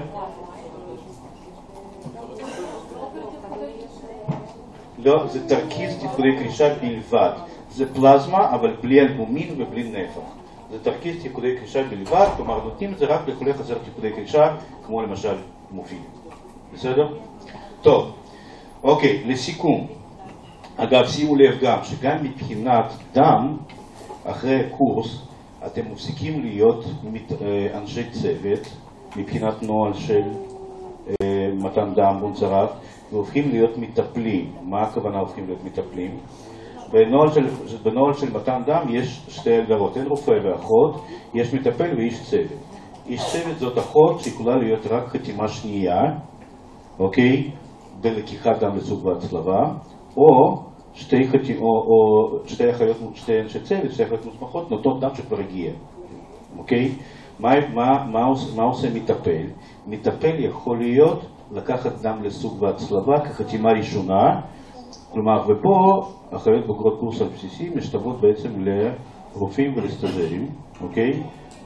לא, זה תרכיז תפקודי קרישה בלבד. זה פלזמה, אבל בלי אלבומין ובלי נפח. זה תרכיז תפקודי קרישה בלבד, כלומר נותנים את זה רק לחולי חסר תפקודי קרישה, כמו למשל מופיל. בסדר? טוב, אוקיי, לסיכום. אגב, שימו לב גם שגם מבחינת דם, אחרי קורס, אתם מפסיקים להיות אנשי צוות, מבחינת נוהל של מתן דם מונצרף, והופכים להיות מטפלים. מה הכוונה הופכים להיות מטפלים? בנוהל של, בנוהל של מתן דם יש שתי הגדרות, אין רופא ואחות, יש מטפל ואיש צוות. איש צוות זאת אחות שיכולה להיות רק חתימה שנייה, אוקיי? בלקיחת דם לסוג והצלבה, או שתי, חתי, או, או שתי אחיות, שתי אנשי צוות, שתי אחיות מוסמכות, נותנות דם שכבר הגיע, אוקיי? מה, מה, מה, עושה, מה עושה מטפל? מטפל יכול להיות לקחת דם לסוג והצלבה כחתימה ראשונה, כלומר, ופה אחיות בוגרות קורס על בסיסי משתוות בעצם לרופאים ולסטאז'רים, אוקיי?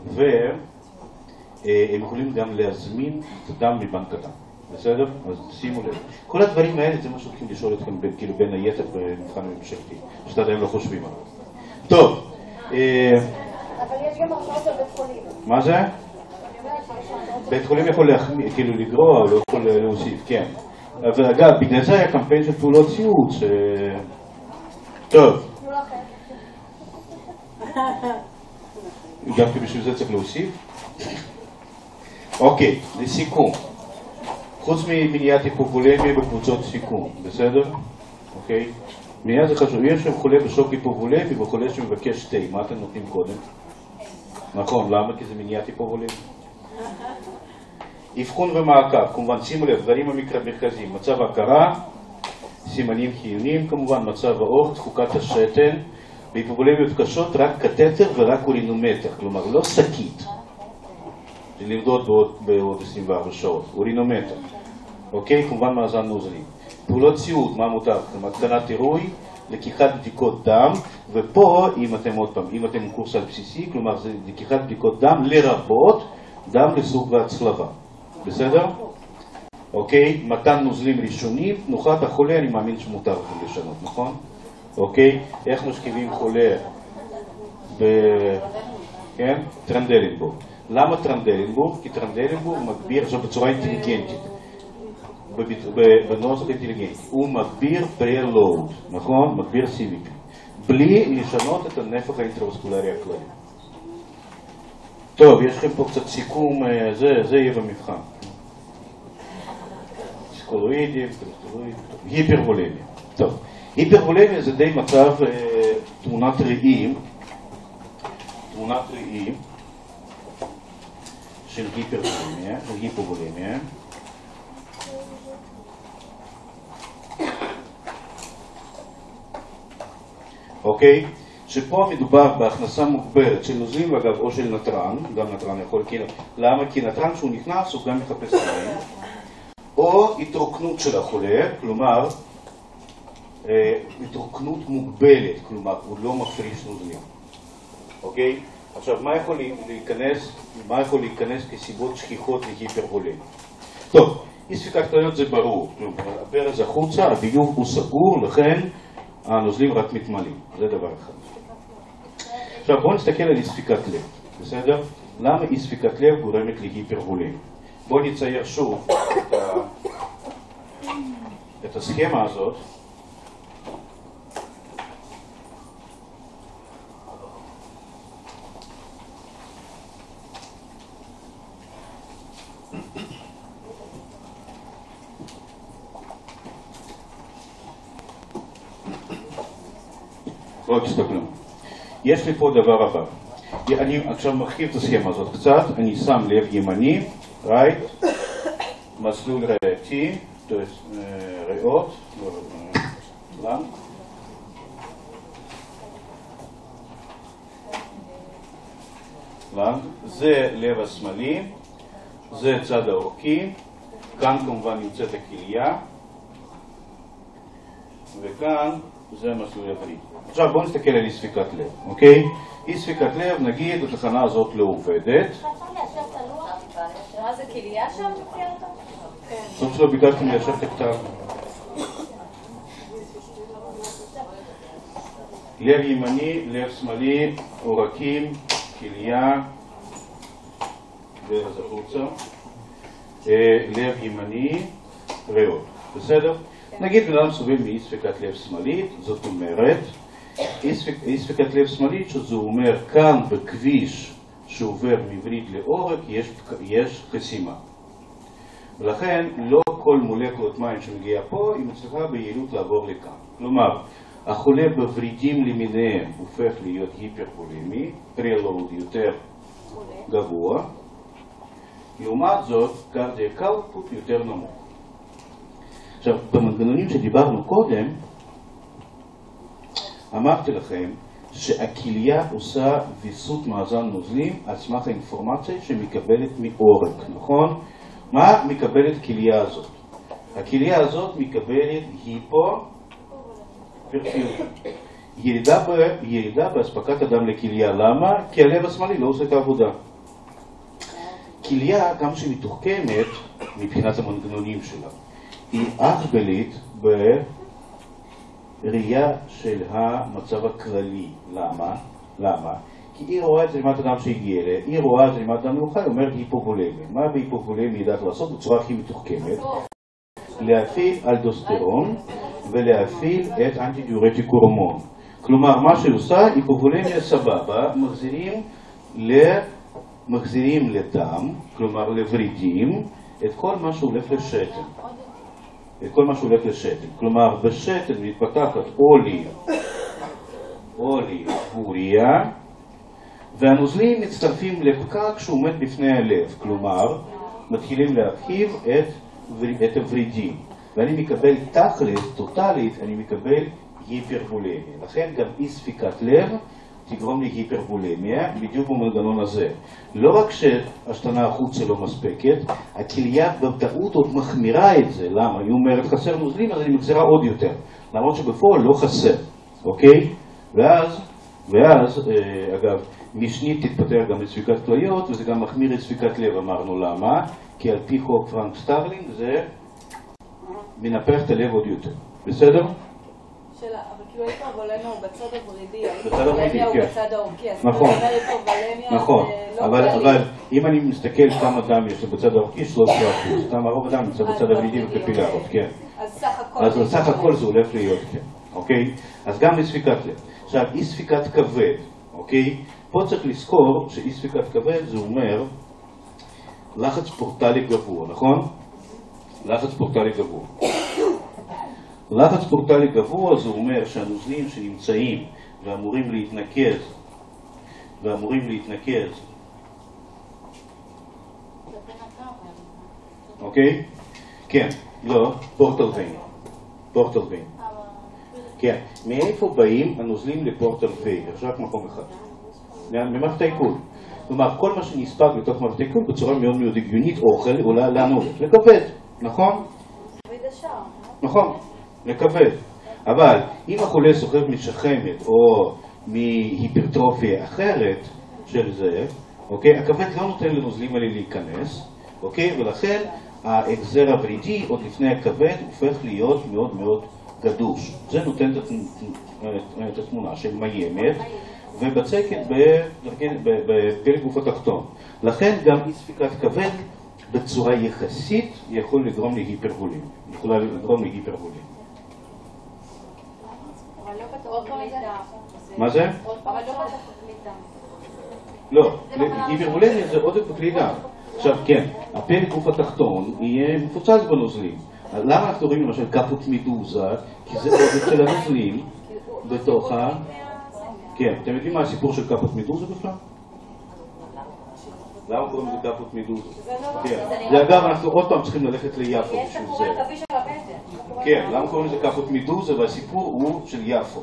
והם יכולים גם להזמין את הדם מבנק הדם, בסדר? אז שימו לב. כל הדברים האלה זה מה שהולכים לשאול אתכם כאילו בין היתר במבחן הממשלתי, שאתה עדיין לא חושבים עליו. טוב. אבל יש גם הרשאות של בית חולים. מה זה? בית חולים יכול כאילו לגרוע, או לא יכול להוסיף, כן. אבל אגב, בגלל זה היה קמפיין של פעולות סיעוד, ש... טוב. גם כי בשביל זה צריך להוסיף. אוקיי, לסיכום. חוץ ממניעת היפובולמיה בקבוצות סיכון, בסדר? אוקיי? מניעה זה חשוב. יש שם חולה בשוק היפובולמי וחולה שמבקש תה, מה אתם נותנים קודם? נכון, למה? כי זה מניעת היפובולמיה. אבחון ומעקב, כמובן, שימו לב, דברים המרכזיים, מצב ההכרה, סימנים חיוניים, כמובן, מצב האור, תפוקת השתן, בהיפובולמיות קשות רק קתטר ורק אורינומטר, כלומר לא שקית, למדוד בעוד, בעוד עשרים וארבע שעות, אורינומטר, אוקיי? כמובן מאזן נוזלי. פעולות סיעוד, מה מותר? כלומר, הקטנת עירוי, לקיחת בדיקות דם, ופה, אם אתם עוד פעם, אם אתם קורס על בסיסי, כלומר, זה לקיחת בדיקות דם לרבות דם לסוג והצלבה. בסדר? אוקיי? מתן נוזלים ראשונים, תנוחת החולה, אני מאמין שמותר לכם לשנות, נכון? אוקיי? איך משכיבים חולה ב... כן? טרנדלנבורג. למה טרנדלנבורג? כי טרנדלנבורג מגביר, עכשיו בצורה אינטליגנטית, בנוסח אינטליגנטי, הוא מגביר פרה-לואוד, נכון? מגביר סי וי פי, בלי לשנות את הנפח האינטרווסקולרי הכללי. טוב, יש לכם פה קצת סיכום, זה, זה יהיה במבחן. סקולואידים, היפרבולמיה. טוב, היפרבולמיה זה די מצב תמונת ראי, תמונת ראי של היפרבולמיה, של היפובולמיה. אוקיי? שפה מדובר בהכנסה מוגברת של נוזלים, אגב, או של נטרן, גם נטרן יכול, כי, למה? כי נטרן שהוא נכנס הוא גם מחפש מים, או התרוקנות של החולה, כלומר, אה, התרוקנות מוגבלת, כלומר, הוא לא מפריש נוזלים. אוקיי? עכשיו, מה יכול להיכנס, מה יכול להיכנס כסיבות שכיחות להיפרבולמיה? טוב, אי ספיקת כליות זה ברור, כלומר, הברז החוצה, הביוב הוא סגור, לכן הנוזלים רק מתמלאים, זה דבר אחד. עכשיו בואו נסתכל על אי ספיקת לב, בסדר? למה אי ספיקת לב גורמת להיפרבולמיה? בואו נצייר שוב את, ה... את הסכמה הזאת. בואו תסתכלו. יש לי פה דבר הבא. אני עכשיו מרחיב את הסכמה הזאת קצת, אני שם לב ימני, right, מסלול ריאתי, ריאות, לנג. לנג, זה לב השמאלי, זה צד האורכי, כאן כמובן נמצאת הכליה, וכאן זה מסלול יברי. עכשיו בואו נסתכל על אי ספיקת לב, אוקיי? אי ספיקת לב, נגיד, התחנה הזאת לא עובדת. אפשר ליישר את הלוח? מה זה כליה שם? סוף שלא ביקשתם ליישר את הכתב. לב ימני, לב שמאלי, עורקים, כליה, ברז החוצה, לב ימני, ריאות. בסדר? נגיד בן אדם סובל מאי ספיקת לב שמאלית, זאת אומרת, אי ספיקת לב שמאלית, שזה אומר כאן בכביש שעובר מווריד לאורך, יש, יש חסימה. ולכן לא כל מולקולת מים שמגיעה פה, היא מצליחה ביעילות לעבור לכאן. כלומר, החולה בוורידים למיניהם הופך להיות היפרבולמי, פרה-לואוד יותר גבוה, לעומת זאת, קרדיאק אאוטפוט יותר נמוך. עכשיו, במנגנונים שדיברנו קודם, אמרתי לכם שהכליה עושה ויסות מאזן נוזלים על סמך האינפורמציה שמקבלת מעורק, נכון? מה מקבלת הכליה הזאת? הכליה הזאת מקבלת היפופרפיוזיה. ירידה, ב... ירידה בהספקת הדם לכליה. למה? כי הלב השמאלי לא עושה את העבודה. כליה, גם שהיא מתוחכמת מבחינת המנגנונים שלה, היא אגבלית בראייה של המצב הכללי. למה? למה? כי היא רואה את זרימת הדם שהגיע אליה, היא רואה את זרימת הדם נמוכה, היא אומרת היפובולמיה. מה בהיפובולמיה יודעת לעשות בצורה הכי מתוחכמת? להפעיל אלדוסטרון ולהפעיל את אנטי-דיורטיק הורמון. כלומר, מה שהיא עושה, היפובולמיה סבבה, מחזירים ל... מחזירים לדם, כלומר לוורידים, את כל מה שהולך לשתן. את כל מה שהולך לשתן. כלומר, בשתן מתפתחת אולי, אולי גוריה, והנוזלים מצטרפים לפקק שהוא עומד בפני הלב. כלומר, מתחילים להרחיב את, את הוורידים. ואני מקבל תכלס, טוטלית, אני מקבל היפרבולמיה. לכן גם אי ספיקת לב תגרום לי היפרבולמיה, בדיוק במנגנון הזה. לא רק שהשתנה החוצה לא מספקת, הכליה בטעות עוד מחמירה את זה. למה? היא אומרת חסר נוזלים, אז אני מחזירה עוד יותר. למרות שבפועל לא חסר, אוקיי? ואז, ואז, אה, אגב, משנית תתפתח גם לספיקת כליות, וזה גם מחמיר את ספיקת לב, אמרנו למה? כי על פי חוק פרנק סטרלינג זה מנפח את הלב עוד יותר. בסדר? שאלה, אבל כאילו היפרבולמיה הוא בצד הוורידי, בצד הוורידי, ההיפרבולמיה הוא כן. בצד העורקי, אז נכון. אתה אומר היפרבולמיה נכון, זה לא אבל, כללי. אבל אם אני מסתכל כמה דם יש בצד העורקי, שלושה עשר אחוז. דם הרוב הדם נמצא בצד הוורידי וקפילרות, כן. אז סך הכל... אז בסך הכל זה הולך להיות, כן. אוקיי? אז גם אי ספיקת לב. עכשיו, אי ספיקת כבד, אוקיי? פה צריך לזכור שאי ספיקת כבד זה אומר לחץ פורטלי גבוה, נכון? לחץ פורטלי גבוה. לחץ פורטלי גבוה זה אומר שהנוזלים שנמצאים ואמורים להתנקז ואמורים להתנקז אוקיי? כן, לא, פורטל ויין. פורטל ויין. כן, מאיפה באים הנוזלים לפורטל ויין? יש רק מקום אחד. ממערכת העיכול. כלומר, כל מה שנספק בתוך מערכת העיכול בצורה מאוד מאוד הגיונית, אוכל, עולה לאן הולך? לכבד, נכון? נכון, לכבד. אבל אם החולה סוחב משחמת או מהיפרטרופיה אחרת של זה, אוקיי, הכבד לא נותן לנוזלים האלה להיכנס, אוקיי, ולכן ההחזר הוורידי עוד לפני הכבד הופך להיות מאוד מאוד גדוש. זה נותן את התמונה של מיימת ובצקת בפלג גוף התחתון. לכן גם אי ספיקת כבד בצורה יחסית יכול לגרום להיפרבולים. יכולה לגרום להיפרבולים. מה זה? לא, היפרבולמיה זה עודף בכלי דם. עכשיו כן, הפלג גוף התחתון יהיה מפוצץ בנוזלים. למה אנחנו רואים למשל קפות מדוזה? כי זה עודף של הנוזלים בתוך ה... כן, אתם יודעים מה הסיפור של קפות מדוזה בכלל? למה קוראים לזה קפות מדוזה? זה אגב, אנחנו עוד פעם צריכים ללכת ליפו בשביל זה. כן, למה קוראים לזה קפות מדוזה? והסיפור הוא של יפו.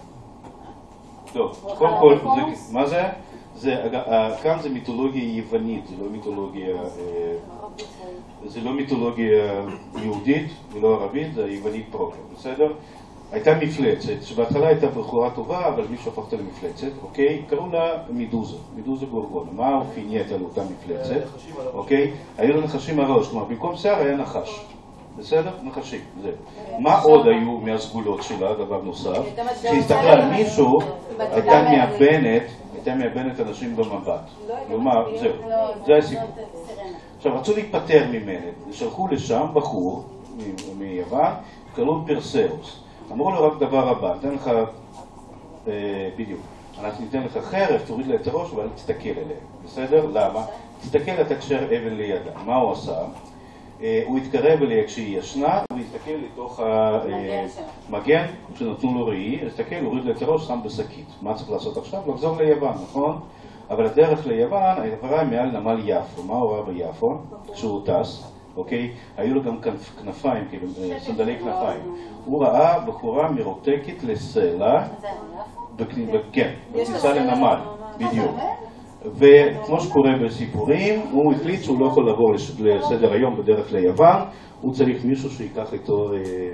טוב, קודם כל, מה זה? כאן זה מיתולוגיה יוונית, זה לא מיתולוגיה... זה לא מיתולוגיה יהודית ולא ערבית, זה יוונית פרופר, בסדר? הייתה מפלצת, שבהתחלה הייתה בחורה טובה, אבל מישהו הפך אותה למפלצת, אוקיי? קראו לה מדוזה, מדוזה גורגונה. מה האופיינית על אותה מפלצת? אוקיי? היו לה נחשים על הראש, כלומר, במקום שיער היה נחש. בסדר? נחשים, זה. מה עוד היו מהסגולות שלה, דבר נוסף? כשהסתכלה על מישהו, הייתה מאבנת, הייתה מאבנת אנשים במבט. כלומר, זהו, זה הסיפור. עכשיו, רצו להתפטר ממנה, שלחו לשם בחור מיוון, קראו פרסאוס. אמרו לו רק דבר הבא, ניתן לך, אה, בדיוק, אנחנו ניתן לך חרב, תוריד לה את הראש ואל תסתכל עליה, בסדר? למה? תסתכל, אתה קשר אבן לידה. מה הוא עשה? אה, הוא התקרב אליה כשהיא ישנה, הוא הסתכל לתוך המגן שנתנו לו ראי, הסתכל, הוריד לה את הראש, שם בשקית. מה צריך לעשות עכשיו? לחזור ליוון, נכון? אבל הדרך ליוון, העברה מעל נמל יפו. מה הוא ראה ביפו? כשהוא טס, אוקיי? היו לו גם כנפיים, כאילו, סנדלי כנפיים. הוא ראה בחורה מרותקת לסלע, כן, בכניסה לנמל, בדיוק. וכמו שקורה בסיפורים, הוא החליט שהוא לא יכול לעבור לסדר היום בדרך ליוון, הוא צריך מישהו שיקח איתו,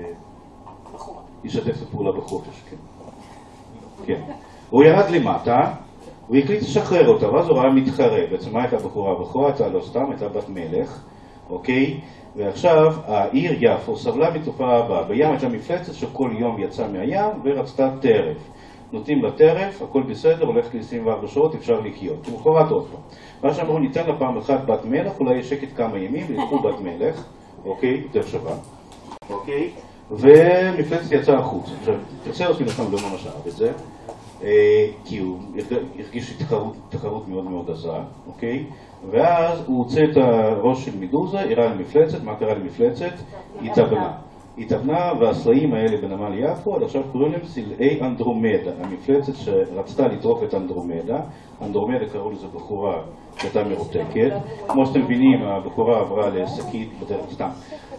ישתף את הפעולה בחופש, כן. כן. הוא ירד למטה, הוא החליט לשחרר אותה, ואז הוא ראה מתחרה. בעצם מה הייתה בחורה? בחורה הייתה לא סתם, הייתה בת מלך, אוקיי? ועכשיו העיר יפו סבלה מתופעה הבאה. בים הייתה מפלצת שכל יום יצאה מהים ורצתה טרף. נותנים לה טרף, הכל בסדר, הולכת ל-עשרים וארבע שעות, אפשר לחיות. למחרת עוד פעם. מה שאמרו, ניתן לה פעם אחת בת מלך, אולי יש שקט כמה ימים, ויקחו בת מלך, אוקיי? יותר שווה, אוקיי? ומפלצת יצאה החוץ. עכשיו, פרסאוס מן הסתם לא ממש אהב את זה. כי הוא הרגיש תחרות, תחרות מאוד מאוד עזה, אוקיי? ואז הוא הוצא את הראש של מדוזה, הראה למפלצת, מה קרה למפלצת? התאבנה. התאבנה, והסלעים האלה בנמל יפו, עד עכשיו קוראים להם סלעי אנדרומדה. המפלצת שרצתה לטרוף את אנדרומדה, אנדרומדה קראו לזה בחורה שהייתה מרותקת. כמו שאתם מבינים, הבחורה עברה לשקית בדרך סתם.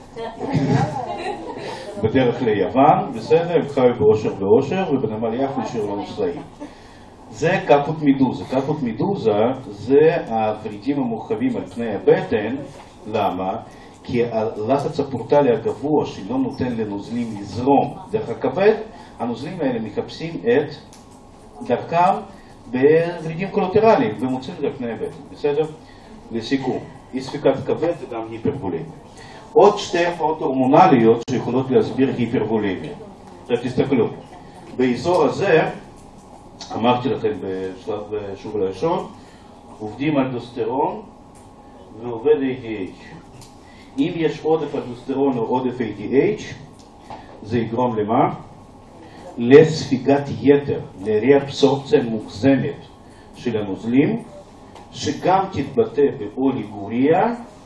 בדרך ליוון, בסדר, הם חיו באושר באושר, ובנמל יפו השאירו לנו סלעים. זה קפות מדוזה. קפות מדוזה זה הוורידים המורחבים על פני הבטן. למה? כי הלחץ הפורטלי הגבוה שלא נותן לנוזלים לזרום דרך הכבד, הנוזלים האלה מחפשים את דרכם בוורידים קולטרליים ומוצאים את זה על פני הבטן. בסדר? לסיכום, אי ספיקת כבד וגם היפרבולמיה. עוד שתי הפרעות הורמונליות שיכולות להסביר היפרבולמיה. עכשיו תסתכלו, באזור הזה, אמרתי לכם בשלב שוב הראשון, עובדים אלדוסטרון ועובד איי די אייץ'. אם יש עודף אלדוסטרון או עודף איי די אייץ', זה יגרום למה? לספיגת יתר, לריאבסורבציה מוגזמת של הנוזלים, שגם תתבטא באוליגוריה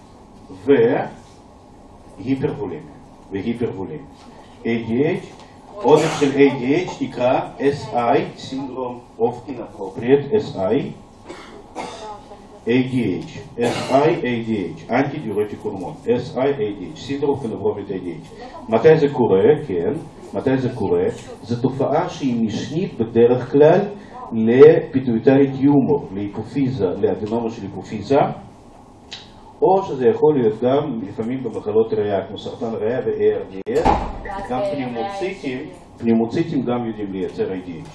והיפרבולמיה. והיפרבולמיה. איי די אייץ', עודף של איי די אייץ' נקרא אס איי, Syndrome of Inappropriate, אס איי, איי די אייץ', אס איי איי די אייץ', אנטי-דיורטיק הורמון, אס איי איי די אייץ', Syndrome of Inappropriate איי די אייץ'. מתי זה קורה? כן, מתי זה קורה? זו תופעה שהיא משנית בדרך כלל לפיטואיטרי טיומור, להיפופיזה, לאדנומה של היפופיזה, או שזה יכול להיות גם לפעמים במחלות ריאה, כמו סרטן ריאה ו-איי אר די אס, גם פנימוציטים, פנימוציטים גם יודעים לייצר איי די אייץ'.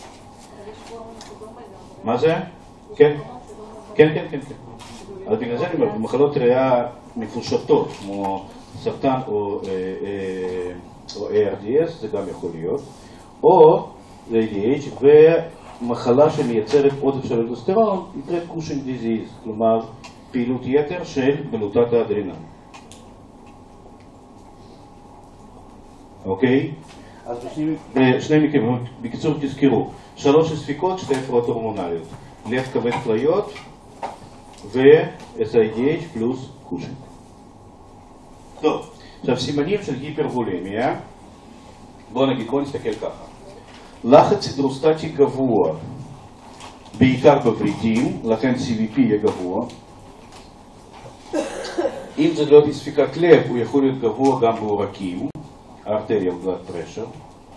מה זה? כן? כן, כן, כן, כן. אז בגלל זה אני אומר, במחלות ריאה מפושטות, כמו סרטן או איי אר די אס, זה גם יכול להיות, או איי די אייץ', ומחלה שמייצרת עודף של אלדוסטרון, נקראת קושינג דיזיז, כלומר, פעילות יתר של בלוטת האדרנל. אוקיי? אז בשני מקרים, בקיצור תזכרו, שלוש ספיקות, שתי הפרעות הורמונליות. לב כבד כליות ו-אס איי די אייץ' פלוס קושינג. טוב, עכשיו סימנים של היפרבולמיה, בואו נגיד, בואו נסתכל ככה. לחץ הידרוסטטי גבוה, בעיקר בוורידים, לכן סי וי פי יהיה גבוה. אם זה לא בספיקת לב, הוא יכול להיות גבוה גם בעורקים, arterial blood pressure.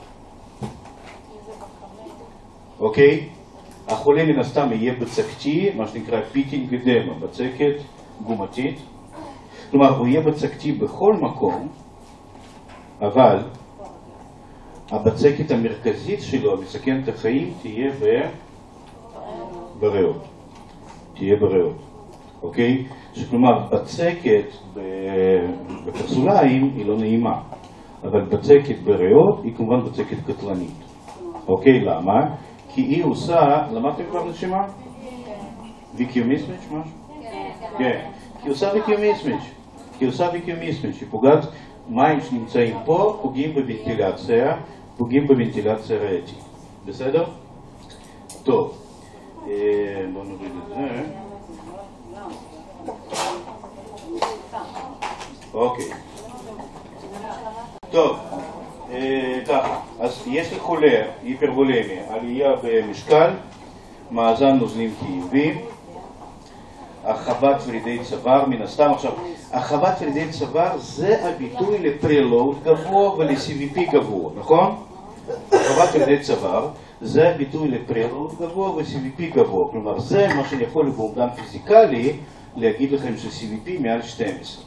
אוקיי? החולה מן הסתם יהיה בצקתי, מה שנקרא פיטינג אדמה, בצקת גומתית. כלומר, הוא יהיה בצקתי בכל מקום, אבל הבצקת המרכזית שלו, המסכנת החיים, תהיה ב... בריאות. תהיה בריאות. אוקיי? שכלומר, בצקת בקרסוליים היא לא נעימה, אבל בצקת בריאות היא כמובן בצקת קטלנית. אוקיי? למה? כי היא עושה, למדתם כבר נשימה? ויקיומיסמיץ' משהו? כן. כי היא עושה ויקיומיסמיץ'. כי היא עושה ויקיומיסמיץ'. היא פוגעת מים שנמצאים פה, פוגעים בוונטילציה, פוגעים בוונטילציה ריאתית. בסדר? טוב. בואו נוריד את זה. אוקיי. טוב. ככה, אז יש לחולה היפרבולמיה, עלייה במשקל, מאזן נוזלים חיובי, הרחבת ורידי צוואר, מן הסתם. עכשיו, הרחבת ורידי צוואר זה הביטוי לפרלוד גבוה ול-סי וי פי גבוה, נכון? הרחבת ורידי צוואר זה הביטוי לפרלוד גבוה ול-סי וי פי גבוה, כלומר זה מה שאני יכול באומדן פיזיקלי להגיד לכם ש-סי וי פי מעל שתים עשרה.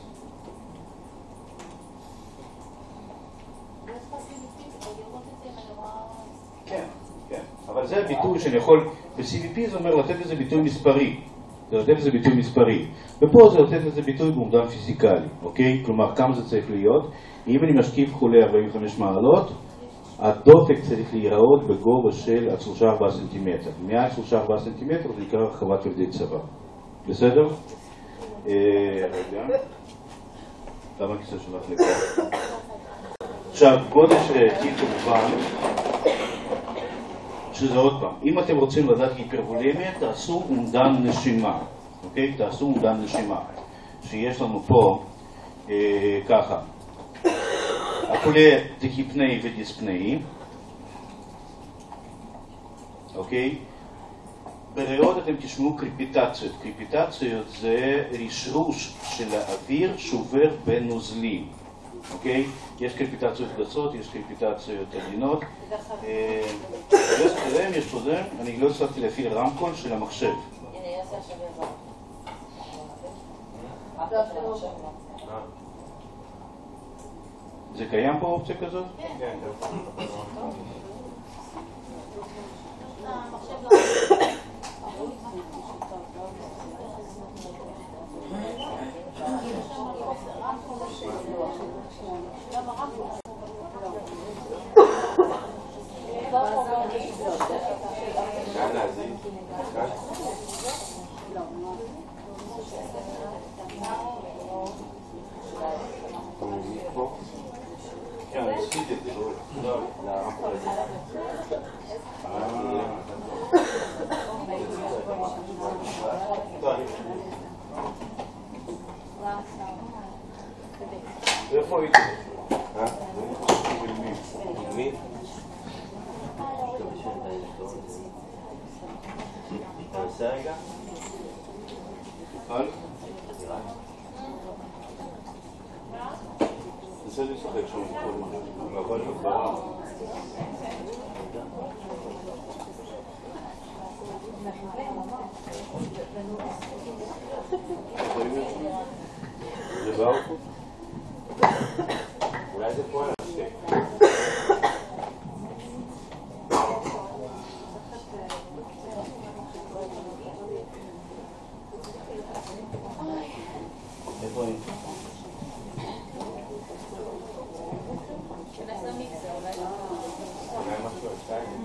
אבל זה הביטוי שאני יכול, ב-סי וי פי זה אומר לתת לזה ביטוי מספרי, זה לתת לזה ביטוי מספרי, ופה זה לתת לזה ביטוי באומדן פיזיקלי, אוקיי? כלומר, כמה זה צריך להיות? אם אני משקיף חולה ארבעים וחמש מעלות, הדופק צריך להיראות בגובה של עד שלושה עד ארבעה סנטימטר. מעל שלושה עד ארבעה סנטימטר זה נקרא הרחבת ורידי צוואר. בסדר? רגע. למה הכיסא שלך לכאן? עכשיו, גודש תיק כמובן, שזה עוד פעם, אם אתם רוצים לדעת היפרבולמיה, תעשו אומדן נשימה, אוקיי? תעשו אומדן נשימה, שיש לנו פה אה, ככה, הכולל דהיפנאי ודיספנאי, אוקיי? בריאות אתם תשמעו קרפיטציות. קרפיטציות זה רשרוש של האוויר שובר בין נוזלים, אוקיי? יש קרפיטציות גסות, יש קרפיטציות עדינות. יש קרם, יש חוזר, אני לא הצלחתי להפעיל רמקול של המחשב. זה קיים פה אופציה כזאת? כן. איפה הייתי? אה? מי? תעשה רגע? אל? תעשה לי שחק שם כל מה. אבל לא. זה באופו? אולי זה פה על השתי. איפה היא? אולי משהו על שתיים.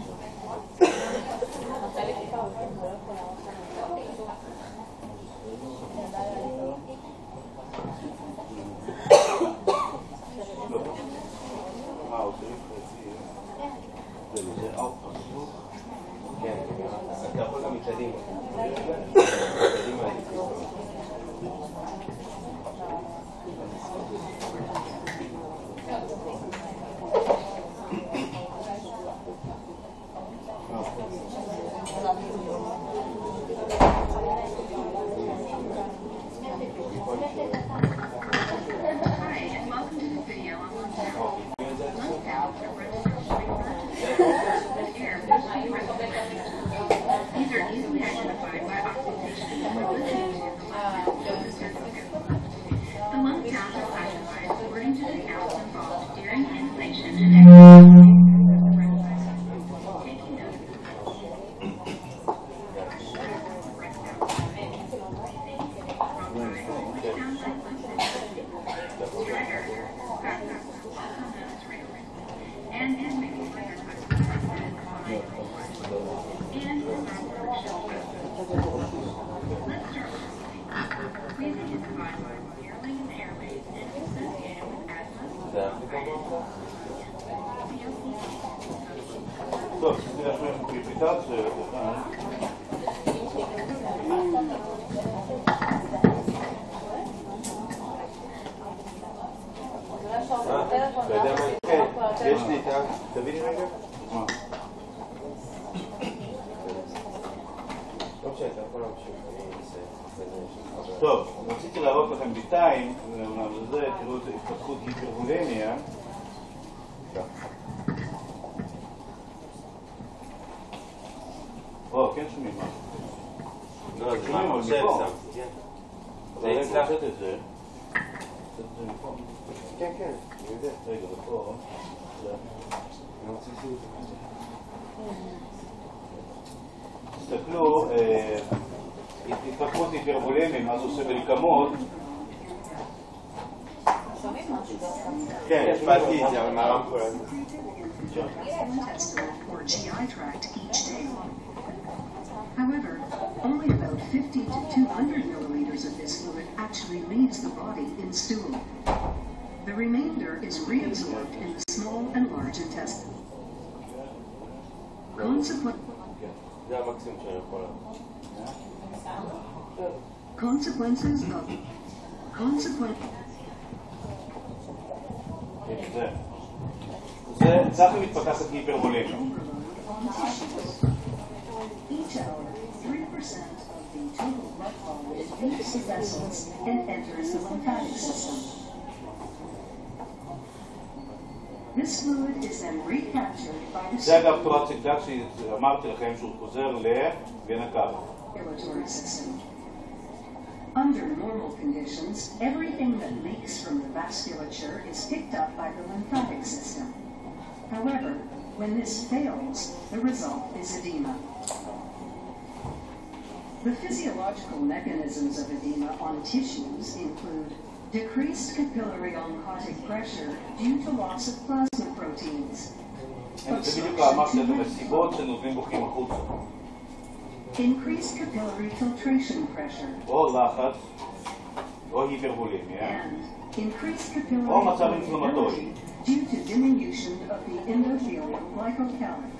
אה, עושים חצי. זה אופו. כן, אתה יכול גם מקדימה. מקדימה עדיף. טוב, זה יש לנו קרפיטציות, אתה יודע מה? כן, יש לי את ה... תביא לי רגע. מה? טוב שאתה יכול להמשיך, אני אסיים. טוב, רציתי להראות לכם בינתיים, זה, תראו את התפתחות היפרבולמיה. או, כן שומעים משהו. לא, זה מה המחשב שמתי, כן. אבל רגע, לעשות את זה. לעשות את זה מפה. כן, כן, אני יודע. רגע, ופה. אני רוצה לשים את זה. תסתכלו, התפתחות היפרבולמיה, מה זה עושה ברקמות. כן, השפעתי את זה, אבל מהרמקול הזה. or G I tract each day. However, only about fifty to two hundred milliliters of this fluid actually leaves the body in stool. The remainder is reabsorbed in the small and large intestine. Consequent- זה המקסימום שאני יכול לעשות. consequences of consequent זה. זה, ככה מתפתחת היפרבולמיה. each hour, three percent of the total blood flow leaves the vessels and enters the lymphatic system. This fluid is then recaptured by the זה אגב תורת סגדל שאמרתי לכם שהוא חוזר לבין הקו. circulatory system. Under normal conditions, everything that leaks from the vasculature is picked up by the lymphatic system. However, when this fails, the result is edema. The physiological mechanisms of edema on tissues include decreased capillary oncotic pressure due to loss of plasma proteins, זה בדיוק אמרתי את המסיבות שנובעים בוכים החוצה. increased capillary filtration pressure, או לחץ, או היפרבולמיה, and increased capillary או מצב אינפלמטורי. permeability due to diminution of the endothelial glycocalyx.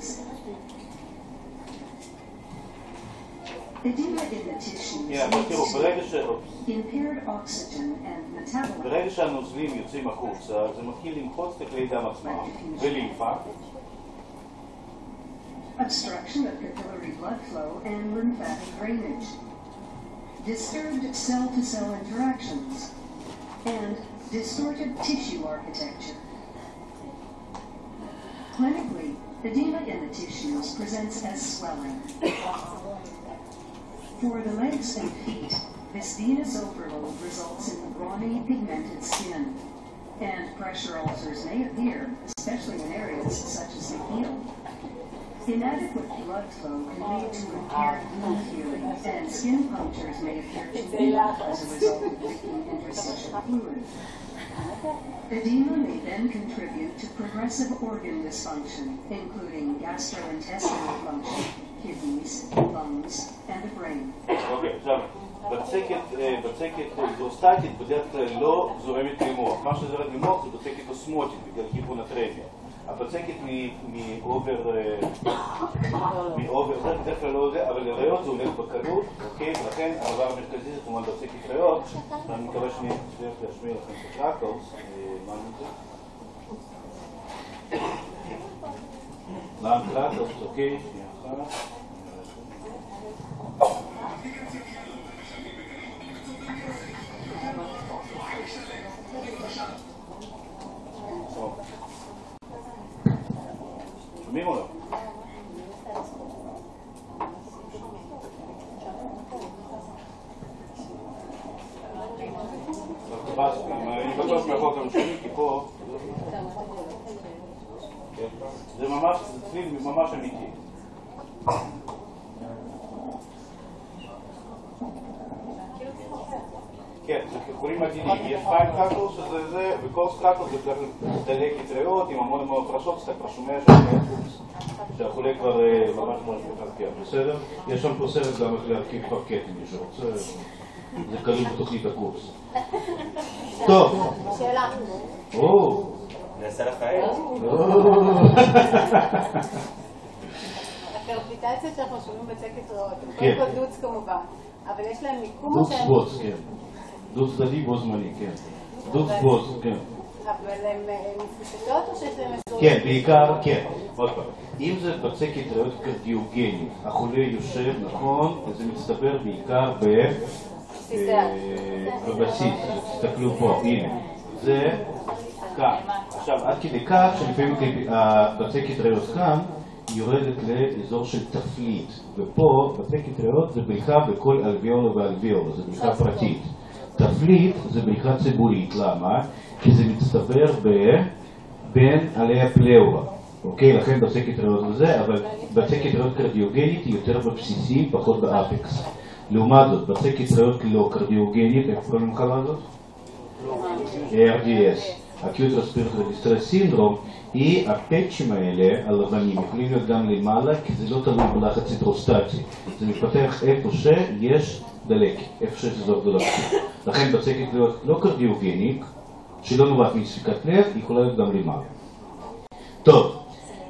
Edema in the tissues כן, אבל תראו, ברגע ש... impaired oxygen and metabolism. ברגע שהנוזלים יוצאים החוצה, זה מתחיל למחוץ את כלי דם עצמם, ולימפה, Obstruction of capillary blood flow and lymphatic drainage, disturbed cell-to-cell interactions, and distorted tissue architecture. Clinically, edema in the tissues presents as swelling. For the legs and feet, this venous overload results in brawny, pigmented skin, and pressure ulcers may appear, especially in areas such as the heel. Inadequate blood flow can lead to impaired wound healing, and skin punctures may appear to bleed as a result of leaking interstitial fluid. Edema may then contribute to progressive organ dysfunction, including gastrointestinal function, kidneys, lungs, and the brain. אוקיי, עכשיו, בצקת, בצקת איזוסטטית בדרך כלל לא זורמת למוח. מה שזורם למוח זה בצקת אוסמוטית, בגלל היפונטרמיה. הבצקת מאובר, מאובר, זה בדרך כלל לא זה, אבל לריאות זה הולך בקלות, אוקיי? ולכן הדבר המרכזי זה כמובן בצקת ריאות, ואני מקווה שאני אצליח להשמיע לכם את הקרקוס, מה זה? מה הקרקוס, אוקיי? שנייה אחת. שומעים או לא? אני בטוח מאחור את המשנים, כי פה זה ממש, זה צליל ממש אמיתי. כן, זה כחולים עדינים. יש פיים קרקוס שזה זה, וקורס קרקוס זה דלקת ריאות עם המון המון פרשות, שאתה כבר שומע שהחולה כבר ממש ממש מתרקע. בסדר? יש שם פה סרט גם איך להרכיב פרקט אם מישהו רוצה. זה כלול בתוכנית הקורס. טוב. שאלה. או. נעשה לך העץ? הקרפיטציות שאנחנו שומעים בצקת ריאות, הם כן. קודם כל דוץ כמובן, אבל יש להם מיקום דוץ שהם... בוץ, כן. דוץ צדדי בו זמני, כן. דוץ בוץ, כן. אבל הן מפושטות או שיש להם אזור... כן, בעיקר, כן. עוד פעם. אם זה בצקת ריאות קרדיוגנית, החולה יושב, נכון, וזה מצטבר בעיקר ב... בבסיס. תסתכלו פה, הנה. זה כאן. עכשיו, עד כדי כך שלפעמים בצקת ריאות כאן יורדת לאזור של תפליט. ופה, בצקת ריאות זה בריחה בכל אלביולו ואלביולו, זה בריחה פרטית. תפליט זה בריחה ציבורית, למה? כי זה מצטבר בין עלי הפלאורה. אוקיי, לכן בצקת ריאות וזה, אבל בצקת ריאות קרדיוגנית היא יותר בבסיסי, פחות באפקס. לעומת זאת, בצקת ריאות לא קרדיוגנית, איך קוראים למחלה הזאת? אר די אס, Acute Respiratory Distress Syndrome, היא הפצ'ים האלה, הלבנים, יכולים להיות גם למעלה, כי זה לא תלוי בלחץ הידרוסטטי. זה מתפתח איפה שיש דלק, איפה שיש אזור דלקתי. לכן בצקת ריאות לא קרדיוגנית, שלא נובעת מספיקת לב, היא יכולה להיות גם למעלה. טוב,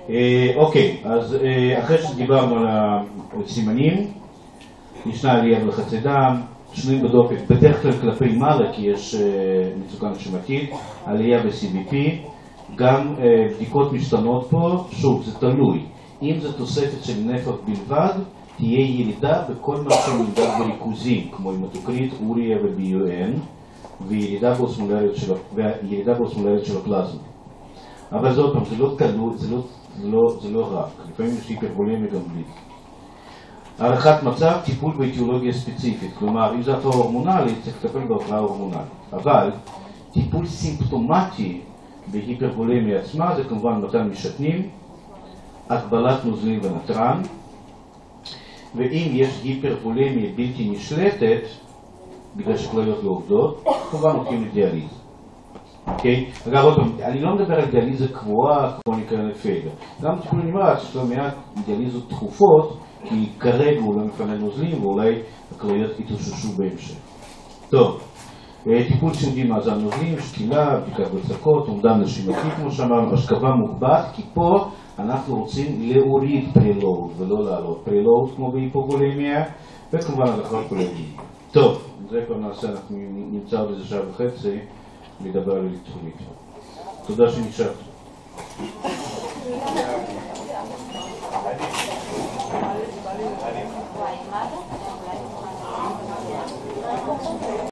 אה, אוקיי, אז אה, אחרי שדיברנו על הסימנים, ישנה עלייה בלחצי דם, שינויים בדופק, בדרך כלל כלפי מעלה כי יש אה, מצוקה נשימתית, עלייה ב-סי בי פי, גם אה, בדיקות משתנות פה, שוב זה תלוי, אם זה תוספת של נפח בלבד, תהיה ירידה בכל מה שנמדד בריכוזים, כמו המטוקריט, אוריה וב-בי יו אן, וירידה באוסמולריות של, וירידה באוסמולריות של הפלזמה. אבל זה עוד פעם, זה לא תלוי, זה לא, זה לא, זה לא רק, לפעמים יש היפרבולמיה גם בלי. הערכת מצב, טיפול באטיולוגיה ספציפית, כלומר, אם זה הפרעה הורמונלית, צריך לטפל בהפרעה הורמונלית. אבל טיפול סימפטומטי בהיפרבולמיה עצמה, זה כמובן מתן משתנים, הגבלת נוזלים ונתרן, ואם יש היפרבולמיה בלתי נשלטת, בגלל שכליות לא עובדות, כמובן הולכים לדיאליזה. אוקיי? אגב, עוד פעם, אני לא מדבר על דיאליזה קבועה, כמו נקרא פייגר. גם טיפול נמרץ, יש לו מעט דיאליזות תכופות, כי כרגע הוא לא מפנה נוזלים, ואולי הכליות יתאוששו בהמשך. טוב, טיפול סיעודי מאזן נוזלים, שתילה, בדיקת בצקות, אומדן נשימתי, כמו שאמרנו, השכבה מוגבהת, כי פה אנחנו רוצים להוריד פרילוד ולא לעלות פרילוד כמו בהיפובולמיה, וכמובן הדחת פרילוד. טוב, זה כבר נעשה, אנחנו נמצא עוד איזה שעה וחצי לדבר על אלקטרולית. תודה שנשארת.